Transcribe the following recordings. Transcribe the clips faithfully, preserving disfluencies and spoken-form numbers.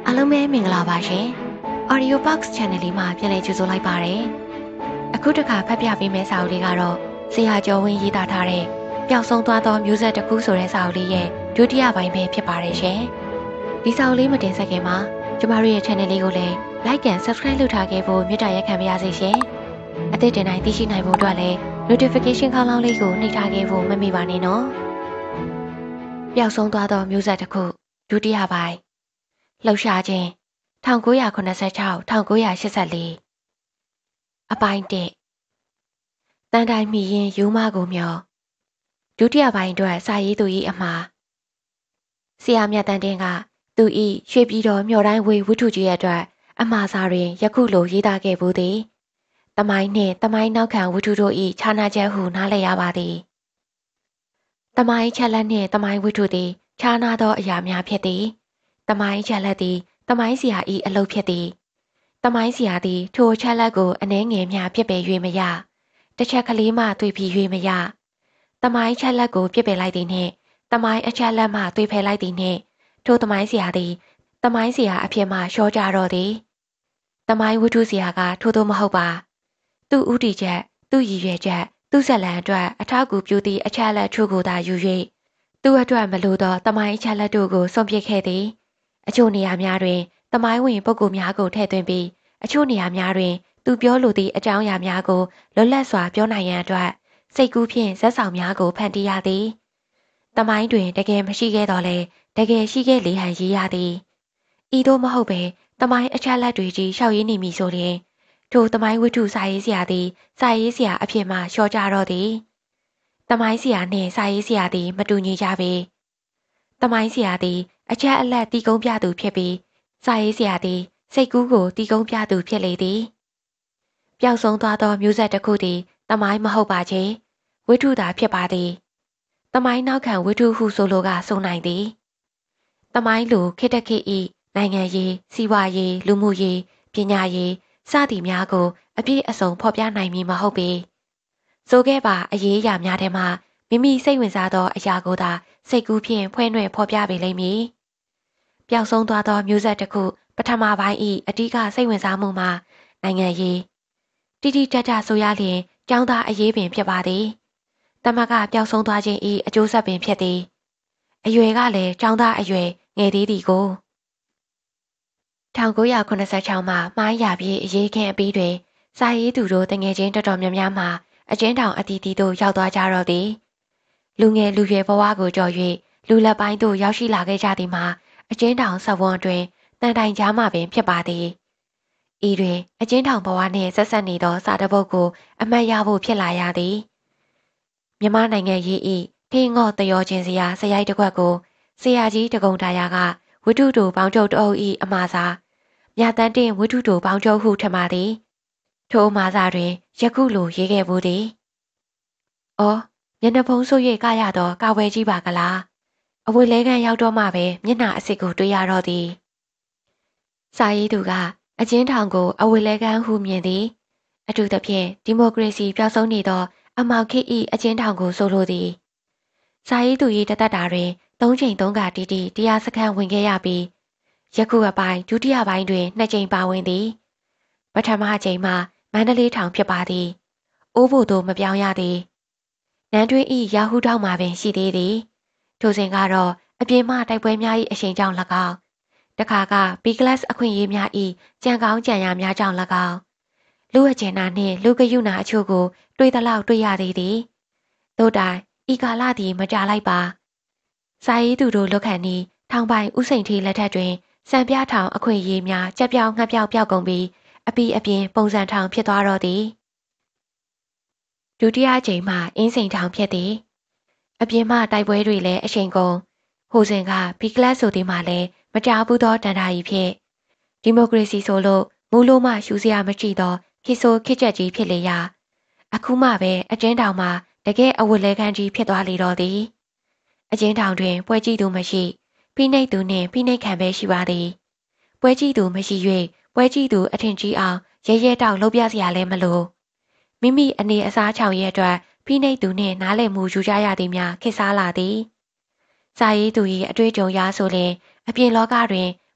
အားလုံးပဲမင်္ဂလာပါရှင်။ Audio Box Channel လေးမှာပြန်လည်ကြိုဆိုလိုက်ပါရစေ။အခုတစ်ခါဖတ်ပြပေးမယ့်စာအုပ်လေးကတော့ဆရာကျော်ဝင်းရေးသားထားတဲ့ပျောက်ဆုံးသွားသောမျိုးဆက်တစ်ခုဆိုတဲ့စာအုပ်လေးရဲ့ဒုတိယပိုင်းပဲဖြစ်ပါတယ်ရှင်။ဒီစာအုပ်လေးမတင်ဆက်ခင်မှာကျမတို့ရဲ့ channel လေးကိုလည်း like and subscribe လုပ်ထားခဲ့ဖို့မေတ္တာရပ်ခံပါရစေရှင်။အသစ်တင်တိုင်းသိရှိနိုင်ဖို့အတွက်လည်း notification ခေါင်းလောင်းလေးကိုနှိပ်ထားခဲ့ဖို့မမေ့ပါနဲ့နော်။ပျောက်ဆုံးသွားသောမျိုးဆက်တစ်ခုဒုတိယပိုင်းလှုပ်ရှားခြင်း၁၉၇၆-၁၉၈၄အပိုင်းတစ်တန်တိုင်မီရင်ယူမကိုမျောဒုတိယပိုင်းအတွက်စာရေးသူ၏အမှားဆရာမြတ်တန်တင်ကသူ၏ရွှေပြည်တော်မျော်တိုင်းဝေဝတ္ထုကြီးအတွက်အမှားစာတွင်ယခုလိုရေးသားခဲ့ဘူးသည်တမိုင်းနှင့်တမိုင်းနောက်ခံဝတ္ထုတို့၏ခြားနာချက်ဟုနားလည်ရပါသည်တမိုင်းချက်လက်နှင့်တမိုင်းဝတ္ထုသည်ခြားနာသောအရာများဖြစ်သည်တမိုင်းချက်လက်သည်တမိုင်းဆရာ၏အလုပ်ဖြစ်သည်တမိုင်းဆရာသည်ထိုချက်လက်ကိုအနှဲငယ်များပြစ်ပယ်၍မရတစ်ချက်ကလေးမှတွေ့ပြီး၍မရတမိုင်းချက်လက်ကိုပြစ်ပယ်လိုက်သည်နှင့်တမိုင်းအချက်လက်မှတွေ့ဖယ်လိုက်သည်နှင့်ထိုတမိုင်းဆရာသည်တမိုင်းဆရာအဖြစ်မှလျှော့ကြတော့သည်တမိုင်းဝတ္ထုဆရာကထို့သောမဟုတ်ပါသူ့ဥတီချက်သူ့ရည်ရွယ်ချက်သူ့ဇက်လန်အတွက်အထောက်အကူပြုသည့်အချက်လက်ချို့ကိုသာယူ၍သူ့အတွက်မလိုသောတမိုင်းအချက်လက်တို့ကိုစွန့်ပစ်ခဲ့သည်အချို့နေရာများတွင်တမိုင်းဝင်ပုဂ္ဂိုလ်များကိုထည့်သွင်းပြီးအချို့နေရာများတွင်သူပြောလိုသည့်အကြောင်းအရာများကိုလွတ်လပ်စွာပြောနိုင်ရန်အတွက်စိတ်ကူးဖြင့်ဇက်ဆောင်များကိုဖန်တီးရသည်တမိုင်းတွင်တကယ်မရှိခဲ့တော့လဲတကယ်ရှိခဲ့လေဟန်ရေးရသည်ဤသို့မဟုတ်ပဲတမိုင်းအချက်လက်တွေကြီးရှောက်ရင်းနေမည်ဆိုရင်ထိုတမိုင်းဝတ္ထုစာရေးဆရာသည်စာရေးဆရာအဖြစ်မှလျှော့ကြတော့သည်တမိုင်းဆရာနှင့်စာရေးဆရာသည်မတူညီကြပေတမိုင်းဆရာသည်အချက်အလက်တီးကုန်းပြသူဖြစ်ပြီးစာရေးဆရာသည်စိတ်ကူးကိုတီးကုန်းပြသူဖြစ်လေသည်ပျောက်ဆုံးသွားသောမျိုးဆက်တစ်ခုသည်တမိုင်းမဟုတ်ပါချေဝတ္ထုသာဖြစ်ပါသည်တမိုင်းနောက်ခံဝတ္ထုဟုဆိုလိုကဆိုနိုင်သည်တမိုင်းလိုခေတ္တခေတ်၏နိုင်ငံရေးစီးပွားရေးလူမှုရေးပညာရေးစသည်များကိုအပြည့်အစုံဖော်ပြနိုင်မည်မဟုတ်ပေဆိုခဲ့ပါအရေးအရာများထဲမှမိမိစိတ်ဝင်စားသောအရာကိုသာစိတ်ကူးဖြင့်ဖွင့်နှဲ့ဖော်ပြပေလိမ့်မည်ပျောက်ဆုံးသွားသောမျိုးဆက်တစ်ခုပထမပိုင်း၏အဓိကစိတ်ဝင်စားမှုမှာနိုင်ငံရေးတိတိကျကျဆိုရလျင်ကျောင်းသားအရေးပင်ဖြစ်ပါသည်တမကပျောက်ဆုံးသွားခြင်း၏အကျိုးဆက်ပင်ဖြစ်သည်အရွယ်ကလည်းကျောင်းသားအရွယ်ငယ်သေးသည်ကို၁၉၇၆မှာမိုင်းရပြေးအရေးခင်းအပြီးတွင်စာရေးသူတို့တငယ်ချင်းတော်တော်များများမှာအကျဉ်းထောင်အတီးတီးတို့ရောက်သွားကြတော့သည်လူငယ်လူရွယ်ဘဝကိုကြော်၍လူလက်ပိုင်းသို့ရောက်ရှိလာခဲ့ကြသည်မှာအကျဉ်းထောင်စဝန်းတွင်တန်တိုင်ကြားမှပင်ဖြစ်ပါသည်ဤတွင်အကျဉ်းထောင်ဘဝနှင့်ဆက်ဆက်နေသောစာတပုဒ်ကိုအမှတ်ရဖို့ဖြစ်လာရသည်မြန်မာနိုင်ငံရေး၏ထင်းငေါ့တယောချင်းစရာစရိုက်တစ်ခွက်ကိုဆရာကြီးတကုံတာယာကဝတ္ထုတူပေါင်းချုပ်တအုပ်၏အမှားစာမြတန်းတင်ဝတ္ထုတူပေါင်းချုပ်ဟုထင်ပါသည်ထိုအမှားစာတွင်ယခုလိုရေးခဲ့ဘူးသည်အော်မျက်နှာဖုံးဆိုး၍ကရသောကာဝယ်ကြီးပါကလားအဝတ်လဲခန်းရောက်တော့မှပဲမျက်နှာအစ်စ်ကိုတွေ့ရတော့သည်စာရေးသူကအကျဉ်းထောင်ကိုအဝတ်လဲခန်းဟုမြင်သည်အထူးသဖြင့်ဒီမိုကရေစီပျောက်ဆုံးနေသောအမောက်ခေတ်၏အကျဉ်းထောင်ကိုဆိုလိုသည်စာရေးသူ၏တသက်တာတွင်သုံးချိန်သုံးခါတီးတီးတရားစခန်းဝင်ခဲ့ရပြီးယခုအပိုင်းဒုတိယပိုင်းတွင်နှစ်ချိန်ပါဝင်သည်ပထမချိန်မှာမန္တလေးထောင်ဖြစ်ပါသည်အိုးဖို့သို့မပြောင်းရသည်နန်းတွင်း၏ရာဟုထောက်မှာပင်ရှိသေးသည်ထိုစဉ်ကတော့အပြင်မှတိုက်ပွဲများ၏အရှိန်ကြောင့်၎င်းတခါက B class အခွင့်အရေးများ၏ကြံကောင်းကြံရများကြောင့်၎င်းလူအကျဉ်းနာနှင့်လူကယူနာအချို့ကိုတွေ့သလောက်တွေ့ရသေးသည်သို့တိုင်ဤကာလသည်မကြာလိုက်ပါစာရေးသူတို့လွတ်ခန့်နီးထောင်ပိုင်ဥစိန်ထီလက်ထက်တွင်စံပြထောင်အခွင့်အရေးများကြက်ပြောင်ငှက်ပြောင်ပြောက်ကုန်ပြီးအပီအပြင်ပုံစံထောင်ဖြစ်သွားတော့သည်ဒုတိယချိန်မှာအင်းစိန်ထောင်ဖြစ်သည်အပြင်မှတိုက်ပွဲတွေလည်းအရှိန်ကုန်ဟိုစဉ်က B class ဆိုသည်မှာလည်းမကြောက်ဘူးသောတန်တာကြီးဖြစ်ဒီမိုကရေစီဆိုလို့မူလို့မှရှူစရာမရှိသောခေဆိုခေချက်ကြီးဖြစ်လေရာအခုမှပဲအကျဉ်းထောင်မှာတကယ်အဝတ်လဲခန်းကြီးဖြစ်သွားလေတော့သည်အကျဉ်းထောင်တွင်ပွဲကြည့်သူမရှိဖိနှိပ်သူနှင့်ဖိနှိပ်ခံပဲရှိပါသည်ပွဲကြည့်သူမရှိ၍ပွဲကြည့်သူအထင်ကြီးအောင်ရဲရဲတောက်လှုပ်ပြစရာလည်းမလိုမိမိအနေအစားချောင်ရဲ့အတွက်ဖိနှိပ်သူနှင့်နားလည်မှုယူကြရသည်များခေတ်စားလာသည်စာရေးသူ၏အတွေ့အကြုံရဆိုလျှင်အပြင်လောကတွင်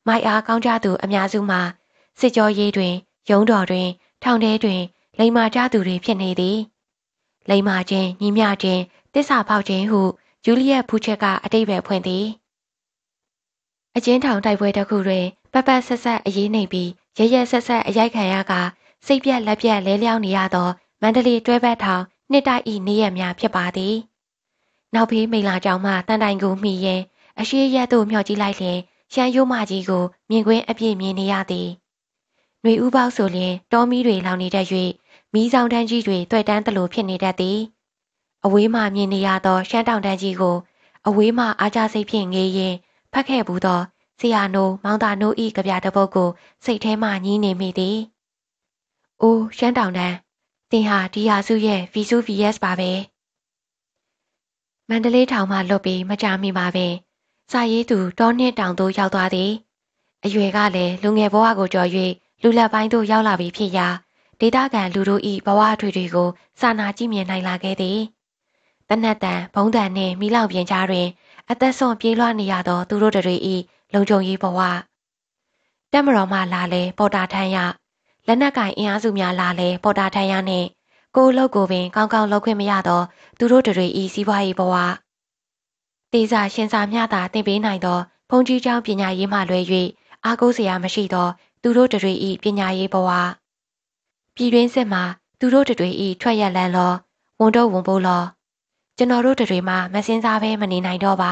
မိုက်အားကောင်းကြသူအများစုမှာစစ်ကြောရေးတွင်ရုံးတော်တွင်ထောင်ထဲတွင်လိမ္မာကြသူတွေဖြစ်နေသည်လိမ္မာခြင်းညီမျှခြင်းတစ္ဆာဖောက်ခြင်းဟုဂျူလီယက်ဖူးချက်ကအတိတ်ပဲဖွင့်သည်အကျဉ်းထောင်တိုက်ပွဲတစ်ခုတွင်ပပဆက်ဆက်အရေးနှိမ်ပြီးရရဆက်ဆက်အရိုက်ခံရကစိတ်ပြက်လက်ပြက်လဲလျောင်းနေရသောမန္တလေးတွဲဘက်ထောင်နှစ်တိုက်ဤနေရများဖြစ်ပါသည်နောက်ဖေးမိလာကြောင်မှတန်တိုင်ကိုမှီရင်အရှိရက်သို့မျှော်ကြည့်လိုက်လျင်ရှမ်းရိုးမကြီးကိုမြင်ကွင်းအပြည့်မြင်နေရသည်။နှွေဦးပေါက်ဆိုလျင်တောမီးတွေလောင်နေတတ်၍မီးဆောင်တန်းကြီးတွေတွေ့တန်းသလိုဖြစ်နေတတ်သည်။အဝေးမှမြင်နေရသောရှမ်းတောင်တန်းကြီးကိုအဝေးမှအားကြစိတ်ဖြင့်ငေးရင်ဖတ်ခဲ့ဘူးသောဆရာနိုးမောင်သာနိုးဤကြပြတပုတ်ကိုစိတ်ထဲမှညည်းနေမိသည်။အိုးရှမ်းတောင်တန်းသင်ဟာဒီယာစုရဲ့ ဗီ စု ဗီ အက်စ် ပါပဲ။မန္တလေးထောင်မှလွတ်ပြီးမကြာမီပါပင်စာရေးသူတောနှင့်တောင်သို့ရောက်သွားသည်အရွယ်ကလည်းလူငယ်ဘဝကိုကြော်၍လူလက်ပိုင်းသို့ရောက်လာပြီးဖြစ်ရာဒေသခံလူတို့၏ဘဝအထွေတွေကိုစာနာကြည့်မြင်နိုင်လာခဲ့သည်တနတ်တန်ဘုံတန်နှင့်မိလောင်ပြင်ကြားတွင်အသက်ဆုံးပြေးလွှားနေရသောသူတို့တွေ၏လုံခြုံရေးဘဝတက်မတော်မှလာလဲပေါ်တာထမ်းရလက်နက်ကင်အင်အားစုများလာလဲပေါ်တာထမ်းရနှင့်ကိုယ်လုပ်ကိုပင်ကောင်းကောင်းလုပ်ခွင့်မရသောသူတို့တွေ၏စီးပွားရေးဘဝတေစာရှင်စာမျှသာတင်ပေးနိုင်သောဘုံကြီးကျောင်းပညာရေးမှလွဲ၍အားကိုးစရာမရှိသောသူတို့တွေ၏ပညာရေးဘဝပြည်တွင်းစစ်မှာသူတို့တွေ၏ထွက်ရက်လန်းလောဝန်တော့ဝန်ပိုးလောကျွန်တော်တို့တွေမှာမစင်းစားဘဲမနေနိုင်တော့ပါ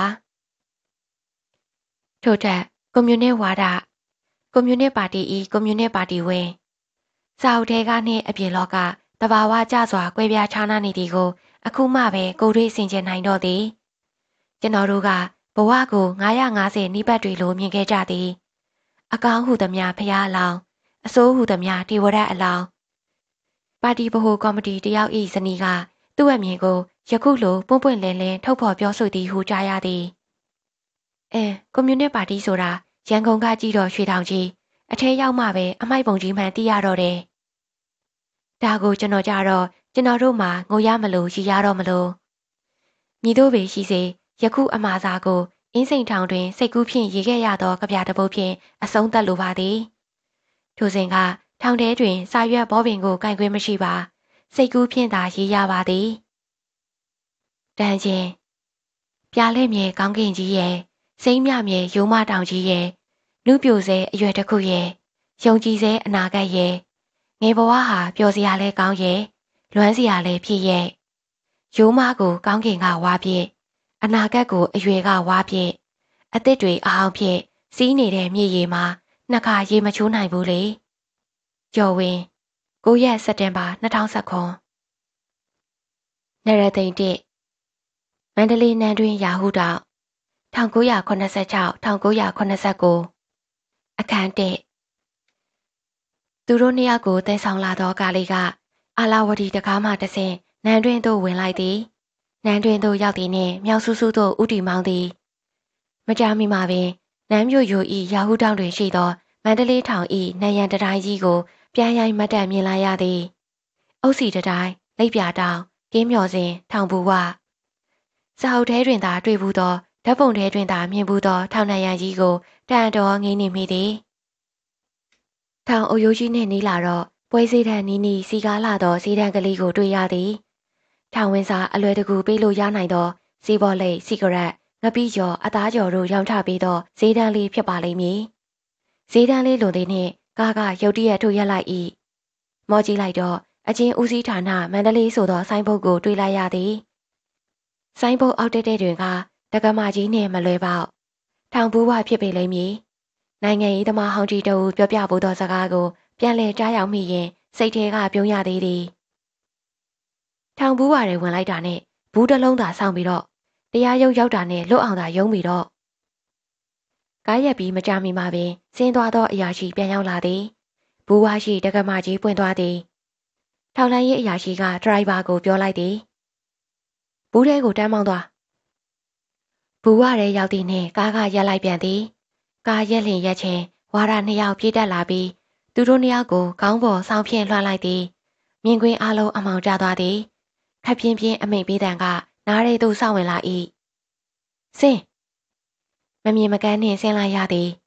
ထို့ထက်ကွန်မြူနစ်ဝါဒကွန်မြူနစ်ပါတီ၏ကွန်မြူနစ်ပါတီဝင်စာအုပ်ထဲကနှင့်အပြင်လောကတဘာဝကျစွာကွဲပြားခြားနားနေသည်ကိုအခုမှပဲကိုယ်တွေ့ဆင်ခြင်နိုင်တော့သည်ကျွန်တော်တို့ကဘဝကိုငါးရာငါးဆယ်နိပတ်တွေလိုမြင်ခဲ့ကြသည်အကောင်းဟုသမျှဖျားအလောင်းအဆိုးဟုသမျှတေဝရအလောင်းပါတီဗဟိုကော်မတီတယောက်၏ဇနီးကသူ့အမြင်ကိုယခုလိုပွန့်ပွန့်လင်းလင်းထုတ်ဖော်ပြောဆိုသည်ဟုကြားရသည်အဲကွန်မြူနစ်ပါတီဆိုတာရန်ကုန်ကကြည့်တော့ရွှေတောင်ကြီးအထဲရောက်မှပဲအမိုက်ပုံကြီးမှန်သိရတော့တယ်ဒါကိုကျွန်တော်ကြတော့ကျွန်တော်တို့မှာငိုရမလို့ရီရတော့မလို့မြည်တို့ပေရှိစေယခုအမှားစာကိုအင်းစိန်ထောင်တွင်စိတ်ကူးဖြင့်ရေးခဲ့ရသောကြပြတပုတ်ဖြင့်အဆုံးသတ်လိုပါသည်ထိုစဉ်ကထောင်ထဲတွင်စာရွက်ဘောပင်ကိုကင်ခွင့်မရှိပါစိတ်ကူးဖြင့်သာရေးရပါသည်တန်ချင်းပြားလဲ့မြေကောင်းကင်ကြီးရဲ့စိမ့်မြမြေရိုးမတောင်ကြီးရဲ့နုပြိုစဲအရွယ်တစ်ခုရဲ့ယုံကြည်စဲအနာဂတ်ရဲ့ငယ်ဘဝဟာပျော်စရာလဲကောင်းရဲ့လွမ်းစရာလဲဖြစ်ရဲ့ရိုးမကိုကောင်းကင်ကဝါပြည့်အနာဂတ်ကိုအရွယ်ကဝါပြည့်အသစ်တွေအဟောင်းဖြစ်စီးနေတဲ့မြေရီမှာနှစ်ခါရေမချိုးနိုင်ဘူးလေကျော်ဝင်းကိုရက်စက်တင်ဘာ၂၀၁၉နရသိန်းတစ်မန္တလေးနန်းတွင်ရာဟုတောက်၁၉၇၆-၁၉၇၉အခန်းတစ်သူတို့နှစ်ယောက်ကိုတည်ဆောင်လာသောကားလေးကအာလာဝတီတကားမှတဆင့်နန်းတွင်သို့ဝင်လိုက်သည်နန်းတွင်သို့ရောက်သည်နှင့်မြောက်ဆူဆူသို့ဥတီမောင်းသည်မကြာမီမှာပင်နန်းမြို့ရိုဤရာဟုတောင်တွင်ရှိသောမန္တလေးထောင်ဤနန်းရံတတိုင်းကြီးကိုပြန်ရိုက်မတ်တက်မြင်လာရသည်အုပ်စီတတိုင်းလိပ်ပြတောင်ကင်းမြော်စဉ်ထောင်ဘူးဝစာအုပ်ထဲတွင်သာတွေ့ဘူးသောဓာတ်ပုံထဲတွင်သာမြင်ဘူးသောထောင်နံရံကြီးကိုတန်တော်ငင်းနေမိသည်ထောင်အုပ်ရိုးကြီးနှင့်နီးလာတော့ပွဲစည်းတန်းနီးနီးစီကားလာသောစည်းတန်းကလေးကိုတွေ့ရသည်ထောင်ဝင်းစာအလွယ်တကူပေးလို့ရနိုင်သောစီဘောလိတ်စီဂရက်ငပိကျော်အသားကျော်တို့ရောင်းချပေးသောဈေးတန်းလေးဖြစ်ပါလိမ့်မည်ဈေးတန်းလေးလိုသည်နှင့်ကားကရုတ်တရက်ထုတ်ရက်လိုက်၏မော်ကြည့်လိုက်တော့အချင်းဦးစီးဌာနမန္တလေးဆိုသောဆိုင်းဘုတ်ကိုတွေ့လိုက်ရသည်ဆိုင်းဘုတ်အောက်တက်တဲ့တွင်ကတက္ကမကြီးနှင့်မလွဲပေါက်ထောင်ဘူးဝဖြစ်ပေလိမ့်မည်နိုင်ငံရေးသမားဟောင်းကြီးတို့ပြောပြဖို့သောစကားကိုပြန်လည်ကြားရောက်မိရင်စိတ်ထဲကပြုံးရသေးသည်ထောင်ဘူးဝတွေဝင်လိုက်တာနဲ့ဘူးတစ်လုံးသာစောင့်ပြီးတော့တရားရုံးရောက်တာနဲ့လွတ်အောင်သာယုံပြီးတော့ကားရက်ပြီးမကြမီမှာပင်ဆင်းသွားသောအရာရှိပြန်ရောက်လာသည်ဘူးဝါရှိတက္ကမကြီးပွင့်သွားသည်ထောင်လိုင်းရေးအရာရှိကဒရိုင်ဘာကိုပြောလိုက်သည်ဘူးထဲကိုတန်းမောင်းသွားဘူးဝရဲရောက်သည်နှင့်ကားကရက်လိုက်ပြန်သည်ကားရက်လျင်ရက်ချင်းဝါရနှစ်ယောက်ပြေးတက်လာပြီးသူတို့နှစ်ယောက်ကိုခေါင်းပေါ်ဆောင်းဖြင့်လွှမ်းလိုက်သည်မြင်ကွင်းအလုံးအမောင်ကျသွားသည်ခပ်ပြင်းပြင်းအမိန်ပေးတံကနားရဲသို့ဆောက်ဝင်လာ၏ဆင်းမမြင်မကန်းနှင့်ဆင်းလိုက်ရသည်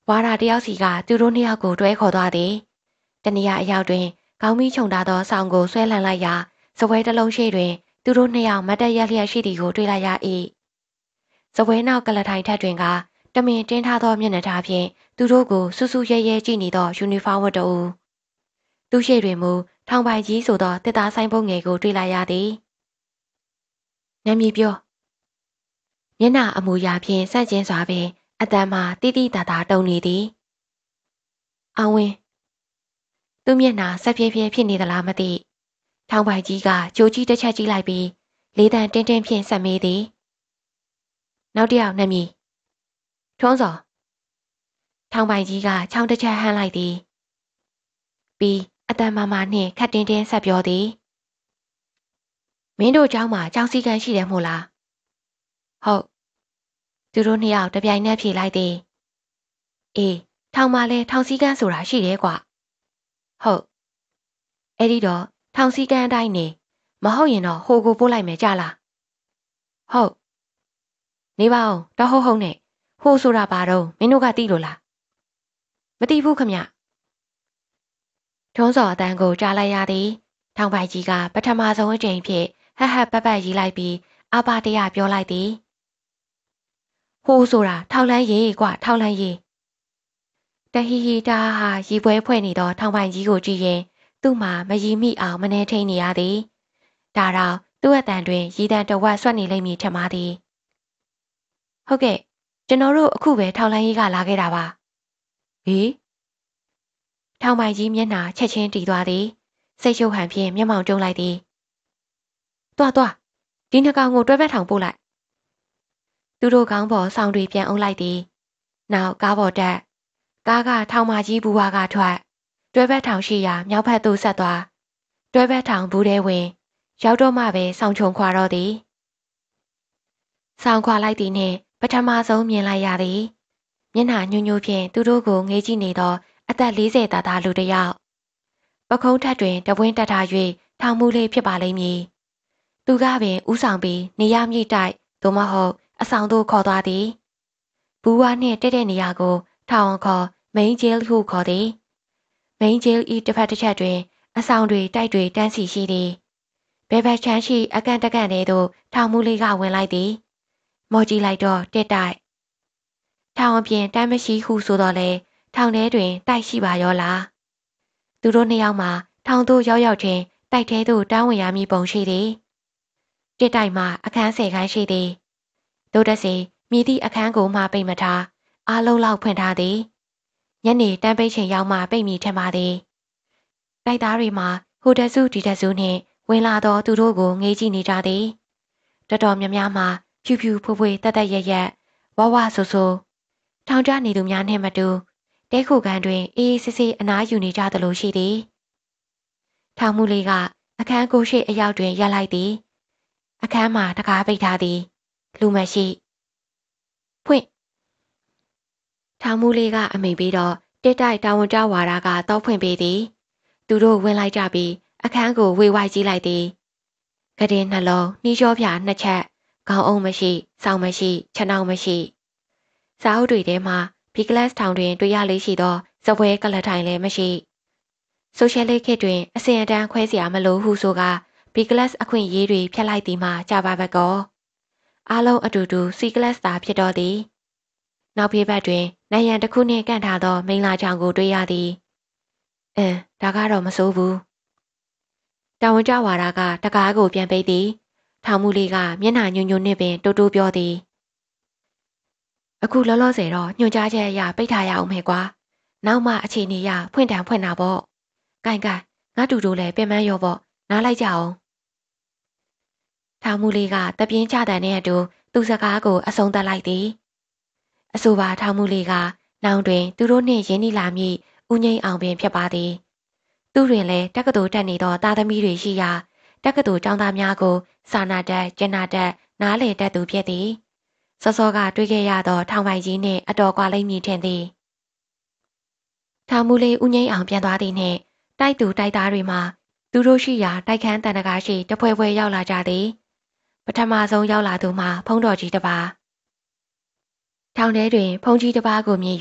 ဝါရာတယောက်စီကသူတို့နှစ်ယောက်ကိုတွဲခေါ်သွားသည်တနေရာအရောက်တွင်ခေါင်းမီးခြုံထားသောဆောင်ကိုဆွဲလန်းလိုက်ရာစပွဲတစ်လုံးရှိတွင်သူတို့နှစ်ယောက်မတ်တက်ရက်လျက်ရှိသည်ကိုတွေ့လိုက်ရ၏စပွဲနောက်ကလထိုင်ထက်တွင်ကတမင်တင်းထားသောမျက်နှာထားဖြင့်သူတို့ကိုဆူဆူရဲရဲကြည့်နေသောယူနီဖောင်းဝတ်တူသူရှိတွင်မူထောင်ပိုင်ကြီးဆိုသောတစ်သားဆိုင်ပုံငယ်ကိုတွေ့လိုက်ရသည်နာမည်ပြောမျက်နှာအမူအရာဖြင့်ဆန့်ကျင်စွာပင်အတန်မှတိတိတသာတုံနေသည်အောင်ဝင်သူမျက်နှာဆက်ဖြည်းဖြည်းဖြစ်နေသလားမသိထောင်ပိုင်ကြီးကကြိုကြီးတစ်ချက်ကြည့်လိုက်ပြီးလေးတန်တင်းတင်းဖြင့်ဆက်မေးသည်နောက်တစ်ယောက်နာမည်ထွန်းစော်ထောင်ပိုင်ကြီးကချောင်းတစ်ချက်ဟမ်းလိုက်သည်ပြီးအတန်မာမာနှင့်ခတ်တင်းတင်းဆက်ပြောသည်မင်းတို့เจ้าမှာကြောင်စီကန်ရှိတယ်မို့လားဟုတ်သူတို့နှစ်ယောက်တပြိုင်နက်ဖြေလိုက်သည်အေးထောင်မှာလဲထောင်စီကန်ဆိုတာရှိတယ်ကွာဟုတ်အဲ့ဒီတော့ထောင်စီကန်အတိုင်းနေမဟုတ်ရင်တော့ဟိုကိုပို့လိုက်မယ်ကြလားဟုတ်နေပါအောင်တော့ဟုတ်ဟုတ်နဲ့ဟိုဆိုတာဘာတော့မင်းတို့ကသိလို့လားမသိဘူးခမထွန်းစော်အတန်းကိုကြားလိုက်ရသည်ထောင်ပိုင်ကြီးကပထမဆုံးအကြိမ်ဖြင့်ဟက်ဟက်ပတ်ပတ်ရီးလိုက်ပြီးအပါတရပြောလိုက်သည်ဟိုဆိုတာထောက်လန်းရေးကွာထောက်လန်းရေးတဟီဟီတာဟာရီပွဲဖွဲ့နေသောထောင်ပိုင်ကြီးကိုကြည့်ရင်သူ့မှာမရီမိအောင်မနှဲထိန်နေရသည်ဒါတော့သူ့အတန်တွင်ရီတန်တဝက်ဆွတ်နေလိမ့်မည်ထင်ပါသည်ဟုတ်ကဲ့ကျွန်တော်တို့အခုပဲထောက်လန်းရေးကလာခဲ့တာပါဟေးထောင်ပိုင်ကြီးမျက်နှာချက်ချင်းတီသွားသည်စိတ်ရှုပ်ဟန်ဖြင့်မျက်မှောင်ကျုံလိုက်သည်တွားတွားဒီနှကောင်ကိုတွဲဘက်ထောင်ပို့လိုက်သူတို့ခေါင်းပေါ်ဆောင်းတွေပြန်အုပ်လိုက်သည်နောက်ကားပေါ်တက်ကားကထောင်မကြီးဘူဝါကထွက်တွဲဘက်ထောင်ရှိရာမြောက်ဘက်သို့ဆက်သွားတွဲဘက်ထောင်ဘူးထဲဝင်ရောက်တော့မှပဲဆောင်းချုံခွာတော့သည်ဆောင်းခွာလိုက်သည်နှင့်ပထမဆုံးမြင်လိုက်ရသည်မျက်နှာညှို့ညို့ဖြင့်သူတို့ကိုငေးကြည့်နေသောအသက်လေးဆယ်သားသားလူတစ်ယောက်ပခုံးထက်တွင်တဝင်းတက်ထား၍ထောင်မူလေးဖြစ်ပါလိမ့်မည်သူကပင်ဥဆောင်ပြီးနေရမြင့်တိုက်သို့မဟုတ်အဆောင်သို့ခေါ်သွားသည်ဘူဝါနှင့်တက်တဲ့နေရာကိုထောင်ခေါ်မိန်ဂျဲလ်ဟုခေါ်သည်မိန်ဂျဲလ်ဤတစ်ဖက်တစ်ချက်တွင်အဆောင်တွေတိုက်တွေတန်းစီရှိသည်ဘဲဘက်ချမ်းရှိအကန့်တကန့်ထဲသို့ထောင်မူလေးကဝင်လိုက်သည်မော်ကြည့်လိုက်တော့တက်တိုက်ထောင်အပြင်တန်းမရှိဟုဆိုတော့လေထောင်ထဲတွင်တိုက်ရှိပါရောလားသူတို့နှစ်ယောက်မှာထောင်သို့ရောက်ရောက်ချင်းတိုက်ထဲသို့တန်းဝင်ရမည်ပုံရှိသည်တက်တိုက်မှာအခန်းဆယ်ခိုင်းရှိသည်တို့တစီမြည်သည့်အခန်းကိုမှပိတ်မထားအားလုံးလောက်ဖွင့်ထားသည်ညနေတန်းပိတ်ချိန်ရောက်မှပိတ်မိထင်ပါသည်တိုက်သားတွေမှာဟိုတစုဒီတစုနှင့်ဝင်လာသောသူတို့ကိုငေးကြည့်နေကြသည်တော်တော်များများမှာဖြူဖြူဖွေးဖွေးတက်တက်ရက်ရက်ဝဝဆူဆူထောင်ကျနေသူများနှင့်မတူတဲခုကန်တွင်အေးအေးဆေးဆေးအနားယူနေကြသလိုရှိသည်ထောင်မူလေးကအခန်းကိုရှိအရောက်တွင်ရပ်လိုက်သည်အခန်းမှာတကားပိတ်ထားသည်လူမရှိဖွင့်ထောင်မူလေးကအမိန်ပြီးတော့တက်တိုက်တာဝန်ကျဝါဒကတော့ဖွင့်ပေးသည်သူတို့ဝင်လိုက်ကြပြီးအခန်းကိုဝေဝိုက်ကြည့်လိုက်သည်ကတင်နှလုံးနှီးလျောပြနှစ်ချက်ခေါင်းအုံးမရှိစောင်းမရှိခြေနှောက်မရှိစာအုပ်တွေထဲမှာဘီကလတ်ထောင်တွင်တွေ့ရလေးရှိသောစပွဲကလထိုင်လည်းမရှိဆိုရှယ်လစ်ခေတ်တွင်အစဉ်အတန်းခွဲเสียမလို့ဟုဆိုကဘီကလတ်အခွင့်အရေးတွေဖျက်လိုက်သည်မှကြပါဘက်ကောအားလုံးအတူတူစီကလတ်သာဖြစ်တော်သည်နောက်ပြေးဘက်တွင်နိုင်ရန်တစ်ခုနှင့်ကန့်ထားသောမိန်းလာချောင်ကိုတွေ့ရသည်အင်းဒါကတော့မဆိုးဘူးတာဝန်ကျဝါဒကတကားကိုပြန်ပိတ်သည်ထောင်မူလေးကမျက်နှာညွှန်ညွှန်နှင့်ပင်တိုးတိုးပြောသည်အခုလောလောဆယ်တော့ညွှန်ကြားချက်အရပိတ်ထားရအောင်မယ်ကွာနောက်မှအခြေအနေရဖွင့်တန်ဖွင့်တာပေါ့ကိုင်ကိုင်ငါတူတူလည်းပြင်ပန်းရောပေါ့နားလိုက်ကြအောင်ထောင်မူလေးကတပြင်းချတဲ့နဲ့အတူသူ့စကားကိုအဆုံးသတ်လိုက်သည်အဆိုပါထောင်မူလေးကနောင်တွင်သူတို့နှင့်ရင်းနှီးလာမည့်ဦးငိမ့်အောင်ပင်ဖြစ်ပါသည်သူတွင်လည်းတက္ကသိုလ်တက်နေသောသားသမီးတွေရှိရာတက္ကသိုလ်ကျောင်းသားများကိုစာနာတတ်ကျင်နာတတ်နားလေတတ်သူဖြစ်သည်စောစောကတွေ့ခဲ့ရသောထောင်ပိုင်ကြီးနှင့်အတော်ကွာလိမ့်မည်ထင်သည်ထောင်မူလေးဦးငိမ့်အောင်ပြန်သွားသည်နှင့်တိုက်သူတိုက်သားတွေမှာသူတို့ရှိရာတိုက်ခန်းတန်တကားရှိတဖွဲဖွဲရောက်လာကြသည်ပထမဆုံးရောက်လာသူမှာဖုံးတော်ကြီးတစ်ပါးထောင်ထဲတွင်ဖုံးကြီးတစ်ပါးကိုမြင်၍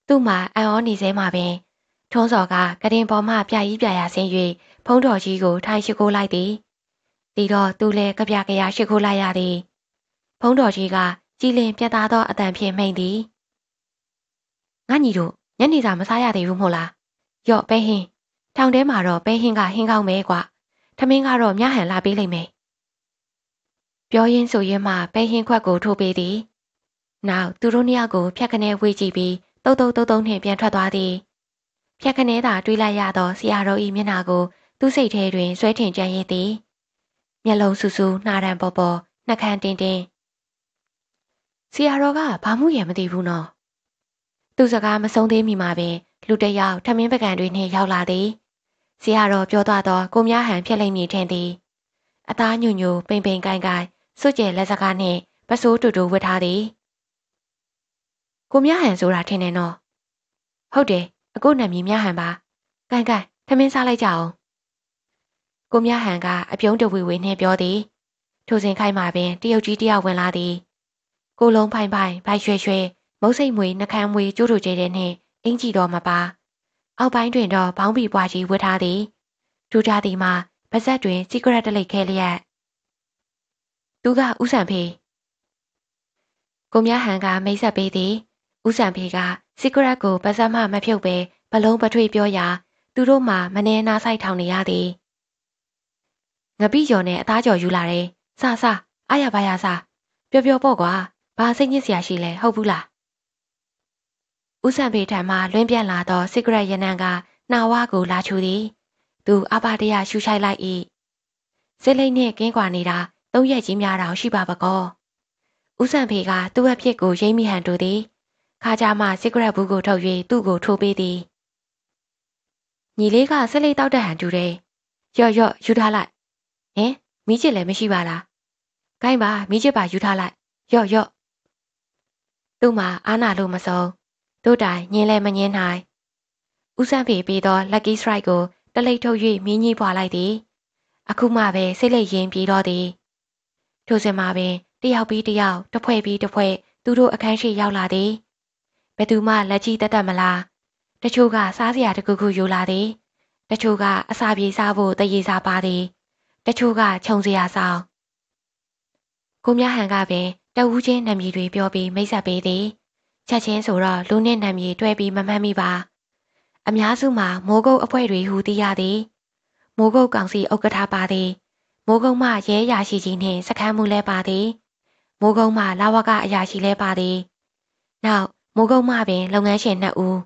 သူ့မှာအံ့ဩနေစေမှာပင်ထွန်းစော်ကကတင်ပေါ်မှပြကြီးပြရာဆင်း၍ဖုံးတော်ကြီးကိုထိုင်ရှိခိုးလိုက်သည်ဒီတော့သူလည်းကြပြကြရာရှိခိုးလိုက်ရသည်ဖုံးတော်ကြီးကကြည်လင်ပြတ်သားသောအတန်ဖြင့်မိန်သည်ငါညီတို့ညနေစာမစားရသေးဘူးမို့လားယော့ပဲဟင်းထောင်ထဲမှာတော့ပဲဟင်းကဟင်းကောင်းမဲကွာထမင်းကတော့မြဟန်လာပေးလိမ့်မယ်ပြောရင်းဆိုရင်းမှပဲဟင်းခွက်ကိုထိုးပေးသည်နောက်သူတို့နှစ်ယောက်ကိုဖြတ်ခနဲဝေးကြည့်ပြီးတုတ်တုတ်တုတ်တုတ်နှင့်ပြန်ထွက်သွားသည်ဖြတ်ခနဲသာတွေးလိုက်ရသောဆရာတော်၏မျက်နှာကိုသူ့စိတ်ထဲတွင်ဆွဲထင်ကြံရည်သည်မျက်လုံးဆူဆူနှာရံပေါ်ပေါ်နှက်ခမ်းတင်းတင်းဆရာတော်ကဘာမှုရမသိဘူးနော်သူစကားမဆုံးသေးမီမှာပင်လူတစ်ယောက်ထမင်းပကံတွေနှင့်ရောက်လာသည်ဆရာတော်ပြောသွားသောကိုမြဟန်ဖြစ်လိမ့်မည်ထင်သည်အသားညွညူပိန်ပိန်ကိုင်းကိုင်းစွတ်ကျဲလက်စကားနှင့်ပစိုးတူတူဝတ်ထားသည်ကိုမြဟန်ဆိုတာထင်တယ်နော်ဟုတ်တယ်အခုနာမည်မြဟန်ပါကိုင်းကိုင်းထမင်းစားလိုက်ကြအောင်ကိုမြဟန်ကအပြုံးတဝီဝီနှင့်ပြောသည်ထိုစဉ်ခိုင်းမှာပင်တရုတ်ကြီးတယောက်ဝင်လာသည်ကိုလုံးဖိုင်ဖိုင်ဘိုက်ရွှဲရွှဲမုတ်စိတ်မွေနှကမ်းမွေကျိုးတူကျဲတဲ့နှင့်အင်ကြီးတော်မပါအောက်ပိုင်းတွင်တော့ဘောင်းပီပွားကြီးဝတ်ထားသည်ထူးခြားသည်မှာပါဇက်တွင်စီကရက်တလိတ်ခဲလျက်သူကဥဆန်ဖေးကိုမြဟန်ကမိတ်ဆက်ပေးသည်ဥဆန်ဖေးကစီကရက်ကိုပါဇက်မှမဖြုတ်ပဲဘလုံးပထွေပြောရာသူတို့မှမနေနာဆိုင်ထောင်နေရသည်ငပိကျော်နဲ့အသားကျော်ယူလာတယ်စစအားရပါရစပျော်ပျော်ပေါ့ကွာဘာစိတ်ညစ်စရာရှိလဲဟုတ်ဘူးလားဦးဆန်ဖေးထံမှလွင်းပြန့်လာသောစီကရက်ရနံကနှာဝါကိုလာချူသည်သူအပါတရရှူရှိုက်လိုက်၏စစ်လိမ့်နှင့်ကင်းကွာနေတာသုံးရက်ကြီးများတောင်ရှိပါပကောဦးဆန်ဖေးကသူ့အဖြစ်ကိုရိမ့်မိဟန်တူသည်ခါကြမှစီကရက်ဘူးကိုထုတ်၍သူ့ကိုထိုးပေးသည်ညီလေးကစစ်လိမ့်တောက်တဲ့ဟန်တူတယ်ရော့ရော့ယူထားလိုက်ဟင်မိချစ်လည်းမရှိပါလားခိုင်းပါမိချစ်ပါယူထားလိုက်ရော့ရော့သူ့မှာအာနာလို့မစုံတို့တိုင်ညင်းလဲမညင်းနိုင်ဦးဆန်းဖေပြီးတော့ lucky strike ကိုတလိပ်ထုတ်၍မြင်းကြီးပွာလိုက်သည်အခုမှပဲစိတ်လိတ်ရင်းပြေတော့သည်ထိုစဉ်မှာပင်တယောက်ပြီးတယောက်တစ်ဖွဲ့ပြီးတစ်ဖွဲ့သူတို့အခန်းရှိရောက်လာသည်ဘယ်သူမှလက်ကြီးတက်တက်မလားတချို့ကစားစရာတခုခုယူလာသည်တချို့ကအစာပြေစားဖို့တရေစားပါသည်တချို့ကခြုံစရာဆောင်ကိုမြဟန်ကပင်တဝူးချင်းနာမည်တွေပြောပြီးမိတ်ဆက်ပေးသည်ချက်ချင်းဆိုတော့လူနဲ့နာမည်တွဲပြီးမမှတ်မိပါအများစုမှာမိုးကုတ်အဖွဲ့တွေဟူသိရသည်မိုးကုတ်ကောင်စီဥက္ကဋ္ဌပါသည်မိုးကုတ်မှရဲရာရှိကြီးနှင့်စခန်းမှုလဲပါသည်မိုးကုတ်မှလာဝကအရာရှိလဲပါသည်နောက်မိုးကုတ်မှပင်လုပ်ငန်းရှင်နှစ်ဦး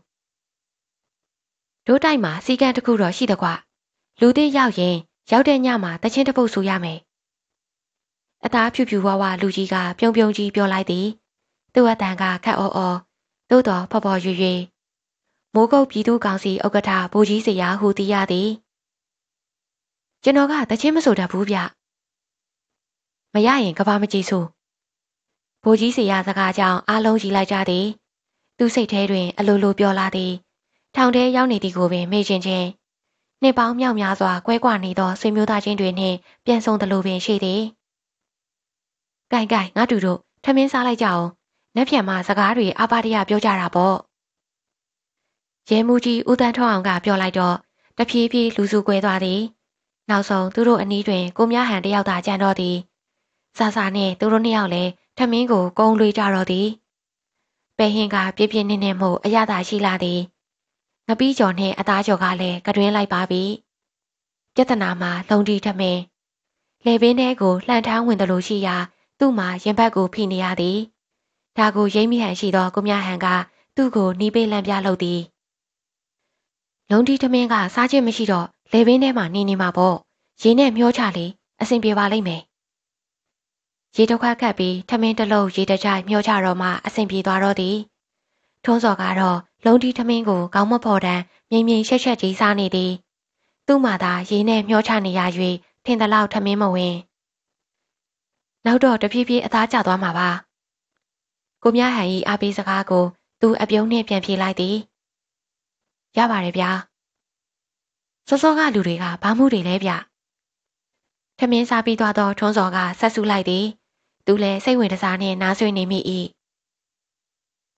တို့တိုက်မှာစီကံတစ်ခုတော့ရှိတကွလူသိရောက်ရင်ရောက်တဲ့ညမှာတချင်းတစ်ပုတ်ဆူရမယ်အသားဖြူဖြူဝါဝလူကြီးကပြုံပြုံကြီးပြောလိုက်သည်သူ့အတန်ကခက်အော်အော်သို့တော်ဖော်ဖော်ရွရွမိုးကုတ်ပြည်သူ့ကောင်စီဥက္ကဋ္ဌဗိုလ်ကြီးစရာဟူသိရသည်ကျွန်တော်ကတချင်းမဆိုတတ်ဘူးဗျမရရင်ကဘာမကြည့်ဆိုဗိုလ်ကြီးစရာစကားကြောင့်အားလုံးကြီးလိုက်ကြသည်သူစိတ်ထဲတွင်အလိုလိုပြောလာသည်ထောင်ထဲရောက်နေသည်ကိုပင်မေ့ချင်းချင်းနှစ်ပေါင်းမြောက်များစွာကွဲကွာနေသောဆွေမျိုးသားချင်းတွေနှင့်ပြန်ဆုံသလိုပင်ရှိသည်။ကိုင်ကိုင်ငါတူတို့ထမင်းစားလိုက်ကြအောင်။လက်ဖြံမှာစကားတွေအပါတရပြောကြတာပေါ့။ရဲမှုကြီးဦးတန်းထွန်းအောင်ကပြောလိုက်တော့တဖြည်းဖြည်းလူစုကွဲသွားသည်။နောက်ဆုံးသူတို့အနီးတွင်ကိုမြဟန်တယောက်သာကြံတော့သည်။စာစာနှင့်သူတို့နှစ်ယောက်လည်းထမင်းကိုကုန်းလွှေးကြတော့သည်။ပဲဟင်းကပြပြနစ်နစ်မှုအရသာရှိလာသည်။ငပီးကျော်နှင့်အသားကျော်ကလည်းကတွင်လိုက်ပါပြီ။ပြဿနာမှာလုံတီထမင်းလေပင်ထဲကိုလှန်ထမ်းဝင်သလိုရှိရာသူ့မှာရင်ဘတ်ကိုဖိနေရသည်။ဒါကိုရိမ့်မိဟန်ရှိသောကိုမြဟန်ကသူ့ကိုနီးပေးလန့်ပြလုပ်သည်။လုံတီထမင်းကစားခြင်းမရှိတော့လေပင်ထဲမှာနေနေမှာပေါ့။ရေနဲ့မျောချလေအဆင်ပြေပါလိမ့်မယ်။ရေတစ်ခွက်ခတ်ပြီးထမင်းတစ်လုံးရေတကြိုက်မျောချတော့မှအဆင်ပြေသွားတော့သည်။ထုံးစော်ကတော့လုံတီထမင်းကိုကောင်းမဖော်တန်းမြင်မြင်ရှက်ရှက်ကြီးစားနေသည်။သူ့မှာသာရေနဲ့မျောချနေရ၍ထင်သလောက်ထမင်းမဝင်နောက်တော့တဖြည်းဖြည်းအသားကျသွားမှာပါကိုမြဟန်၏အားပေးစကားကိုသူအပြုံးနှင့်ပြန်ပြေးလိုက်သည်ရပါတယ်ဗျာစောစောကလူတွေကဘာမှုတွေလဲဗျထမင်းစားပြီးသွားသောထွန်းစော်ကဆက်ဆူလိုက်သည်သူလည်းစိတ်ဝင်တစားနှင့်နားဆွေးနေမိ၏